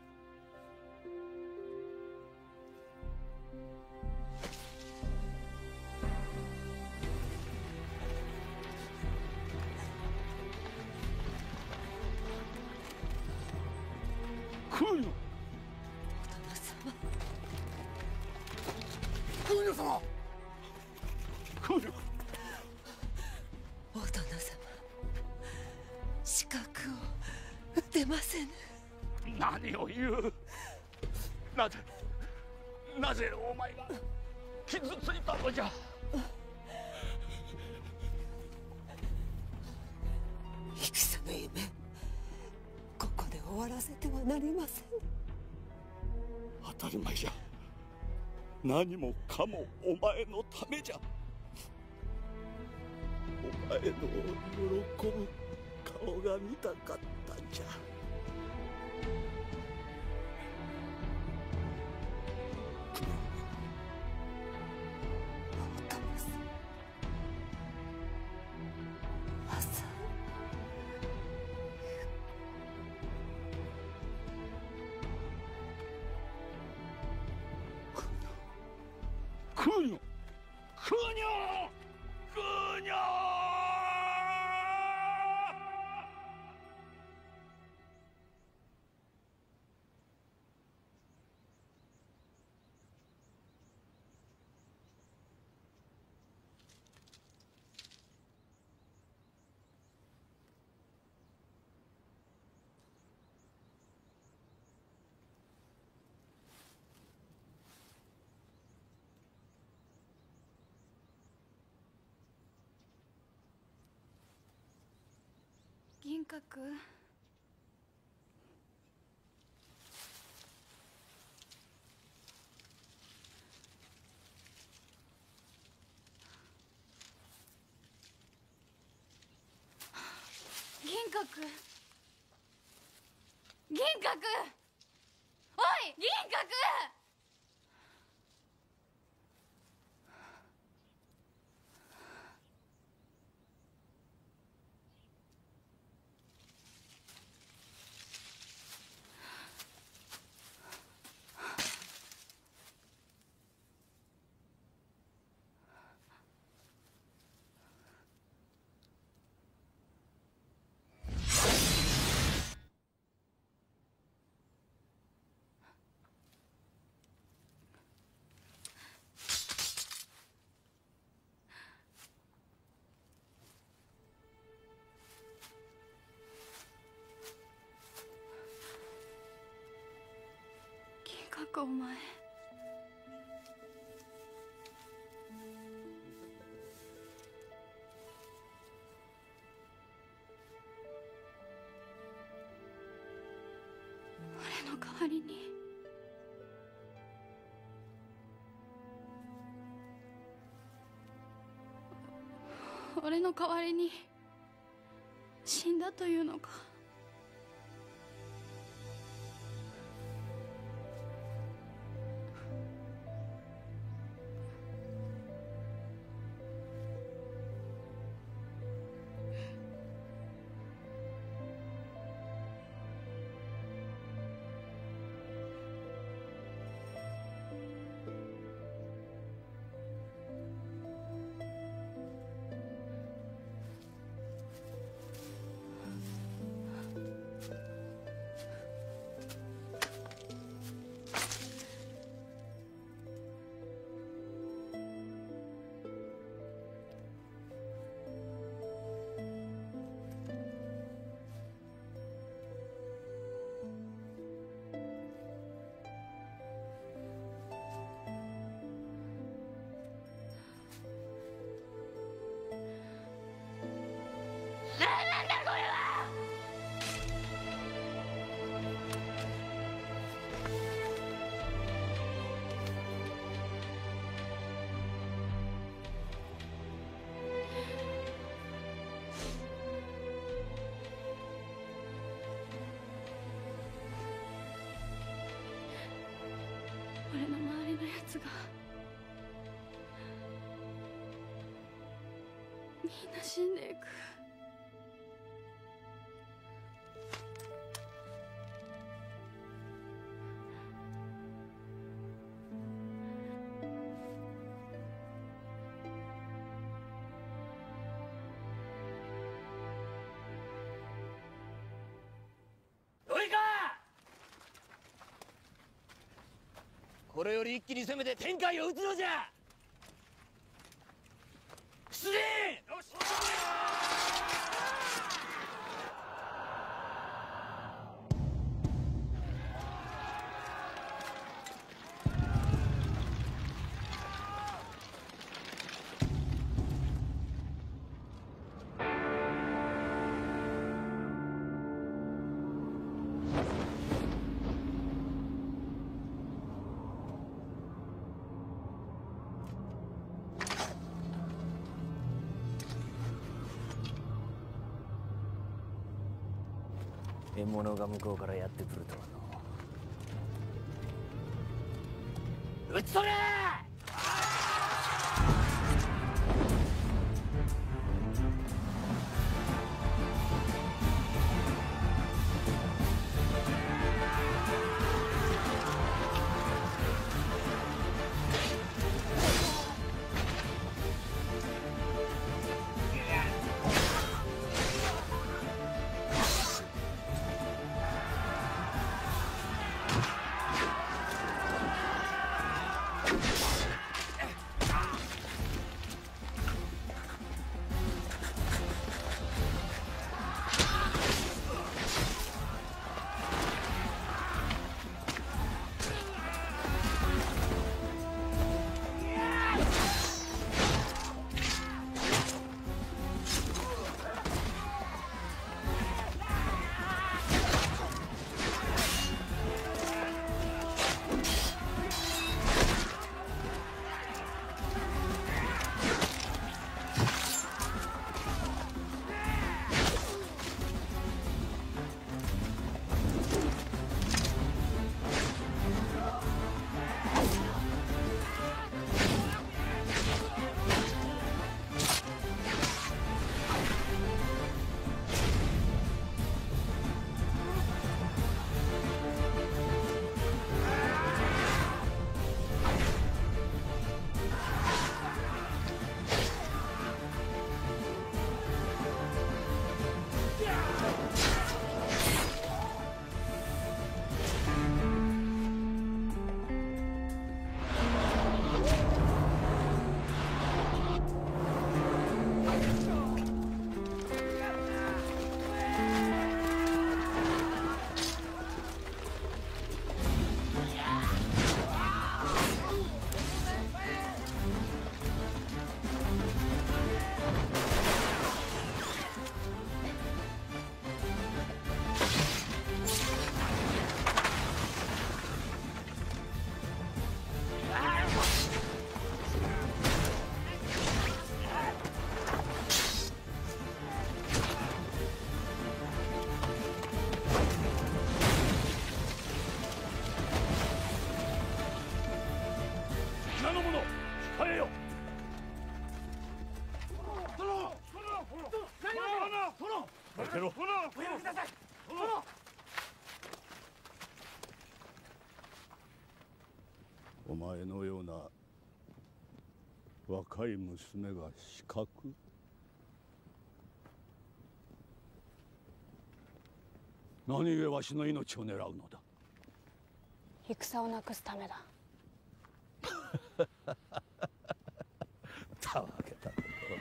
来いよ。クーニョ様。クーニョ。 お殿様、資格を打てませぬ。 何を言う。なぜなぜお前が傷ついたのじゃ。 戦の夢終わらせてはなりません。 当たり前じゃ。何もかもお前のためじゃ。お前の喜ぶ顔が見たかったんじゃ。クーニョ、クーニョ、クーニョ。 銀閣、銀閣、銀閣、おい銀閣。お前、俺の代わりに俺の代わりに死んだというのか。なんだこれは。俺の周りのやつがみんな死んでいく。 これより一気に攻めて天海を撃つのじゃ。出陣。 う獲物が向こうからやってくるとはの。撃ち取れ！ お前のような若い娘が刺客？何故わしの命を狙うのだ？ 戦をなくすためだ。 たわけだ。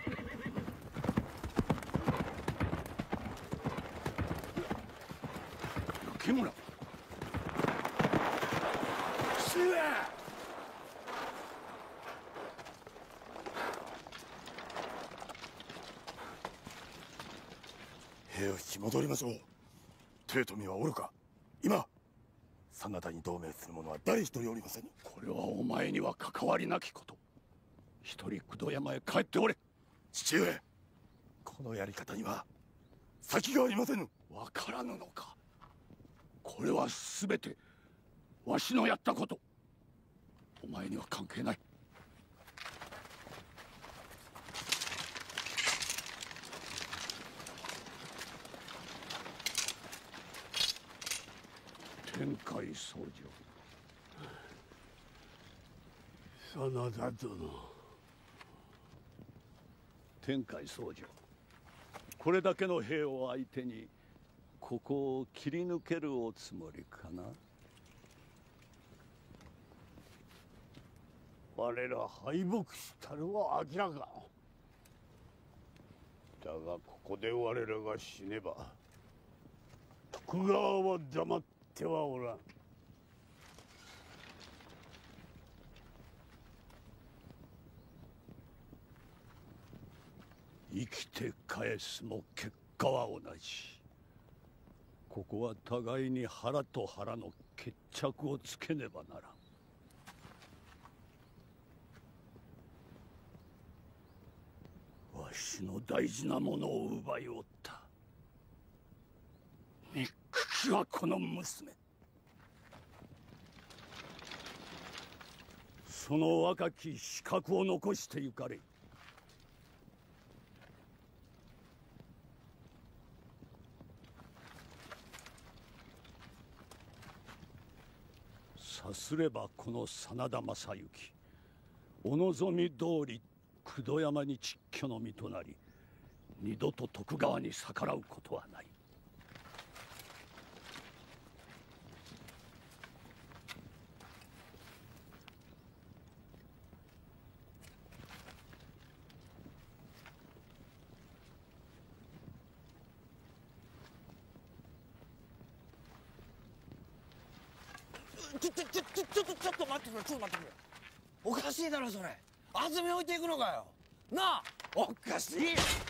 木村、父上！ 兵を引き戻りましょう。豊臣はおるか？今真田に同盟する者は誰一人おりません。 これはお前には関わりなきこと。一人工藤山へ帰っておれ。 父上、このやり方には先がありませぬ。 わからぬのか。これは全てわしのやったこと。お前には関係ない。天海僧正。真田殿。天海僧正。これだけの兵を相手にここを切り抜けるおつもりかな。我ら敗北したるは明らか。だがここで我らが死ねば徳川は黙ってはおらん。生きて返すも結果は同じ。ここは互いに腹と腹の決着をつけねばならん。わしの大事なものを奪いおった。憎き敵はこの娘。その若き刺客を残してゆかれ。さすればこの真田昌幸、お望み通り九度山に蟄居の身となり、二度と徳川に逆らうことはない。 ちょちょちょちょちょっとちょっと待ってくれ、ちょっと待ってくれ。おかしいだろそれ。安住置いていくのかよ。なあ、おかしい。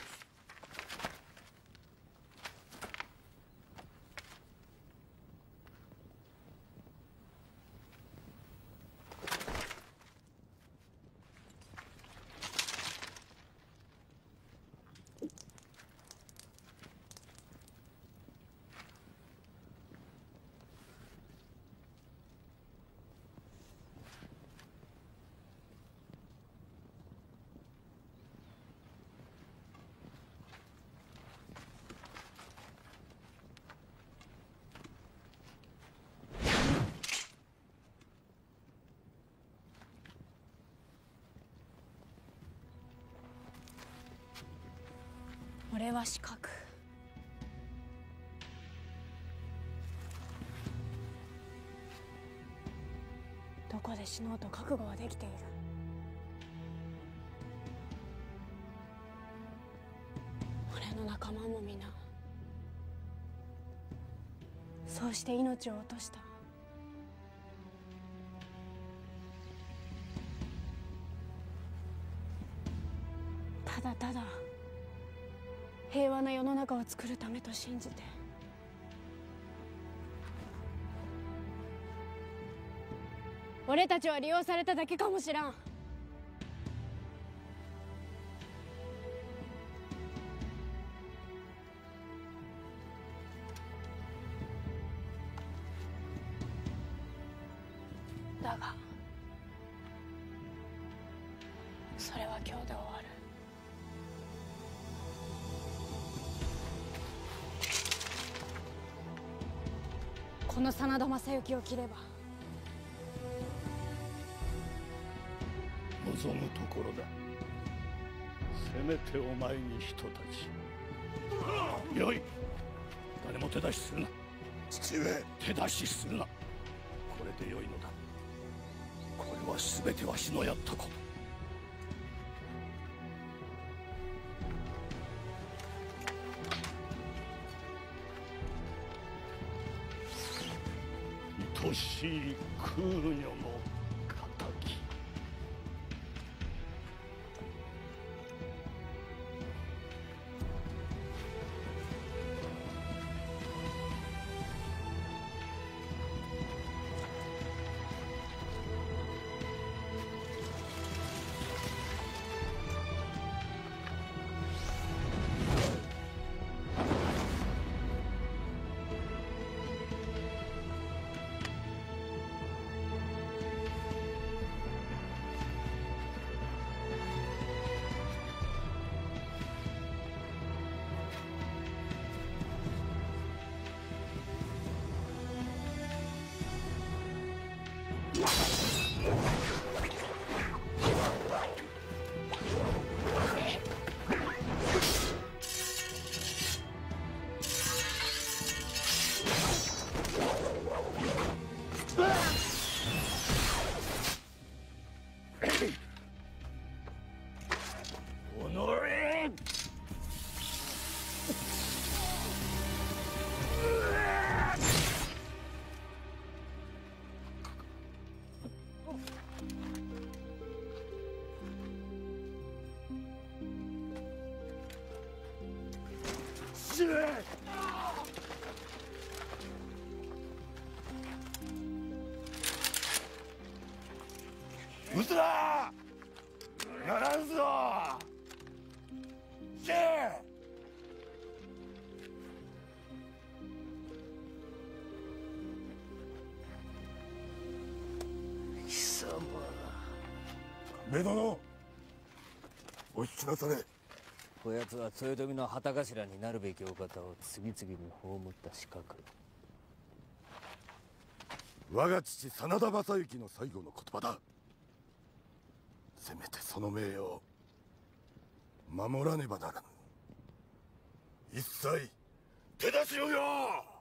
俺は死角。どこで死のうと覚悟はできている。俺の仲間も皆そうして命を落とした。ただただ平和な世の中を作るためと信じて。俺たちは利用されただけかもしらん。だがそれは今日で終わる。この真田昌幸を切れば望むところだ。せめてお前に人たち。よい、誰も手出しするな。父上、手出しするな。これでよいのだ。これは全てわしのやったこと。愛しい空女の敵。撃つな！やらんぞ！け！ 目殿お引きなされ。 こやつは豊臣の旗頭になるべきお方を次々に葬った刺客。 我が父真田昌幸の最後の言葉だ。せめてその名誉を守らねばならぬ。一切手出しろよ。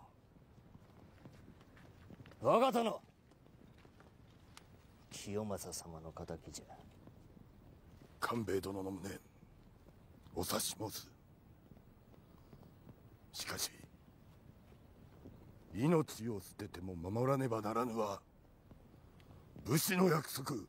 我が殿、清正様の敵じゃ。 官兵衛殿の無念お察し申す。しかし命を捨てても守らねばならぬは武士の約束。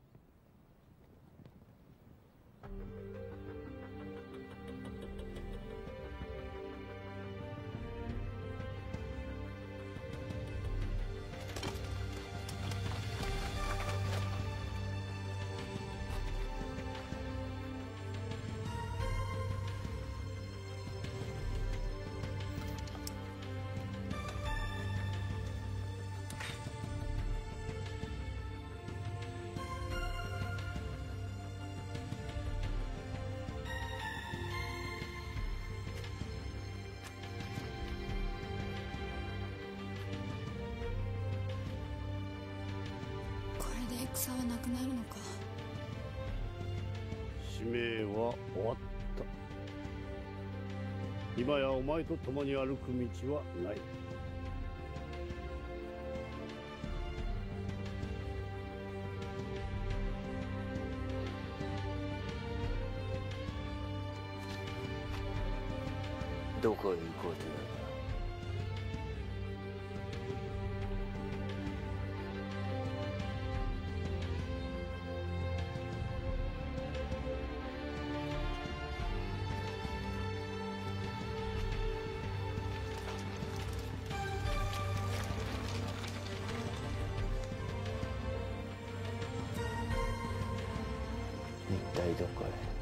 戦はなくなるのか。 使命は終わった。今やお前と共に歩く道はない。 どこへ行こうというのだ。一体どこへ。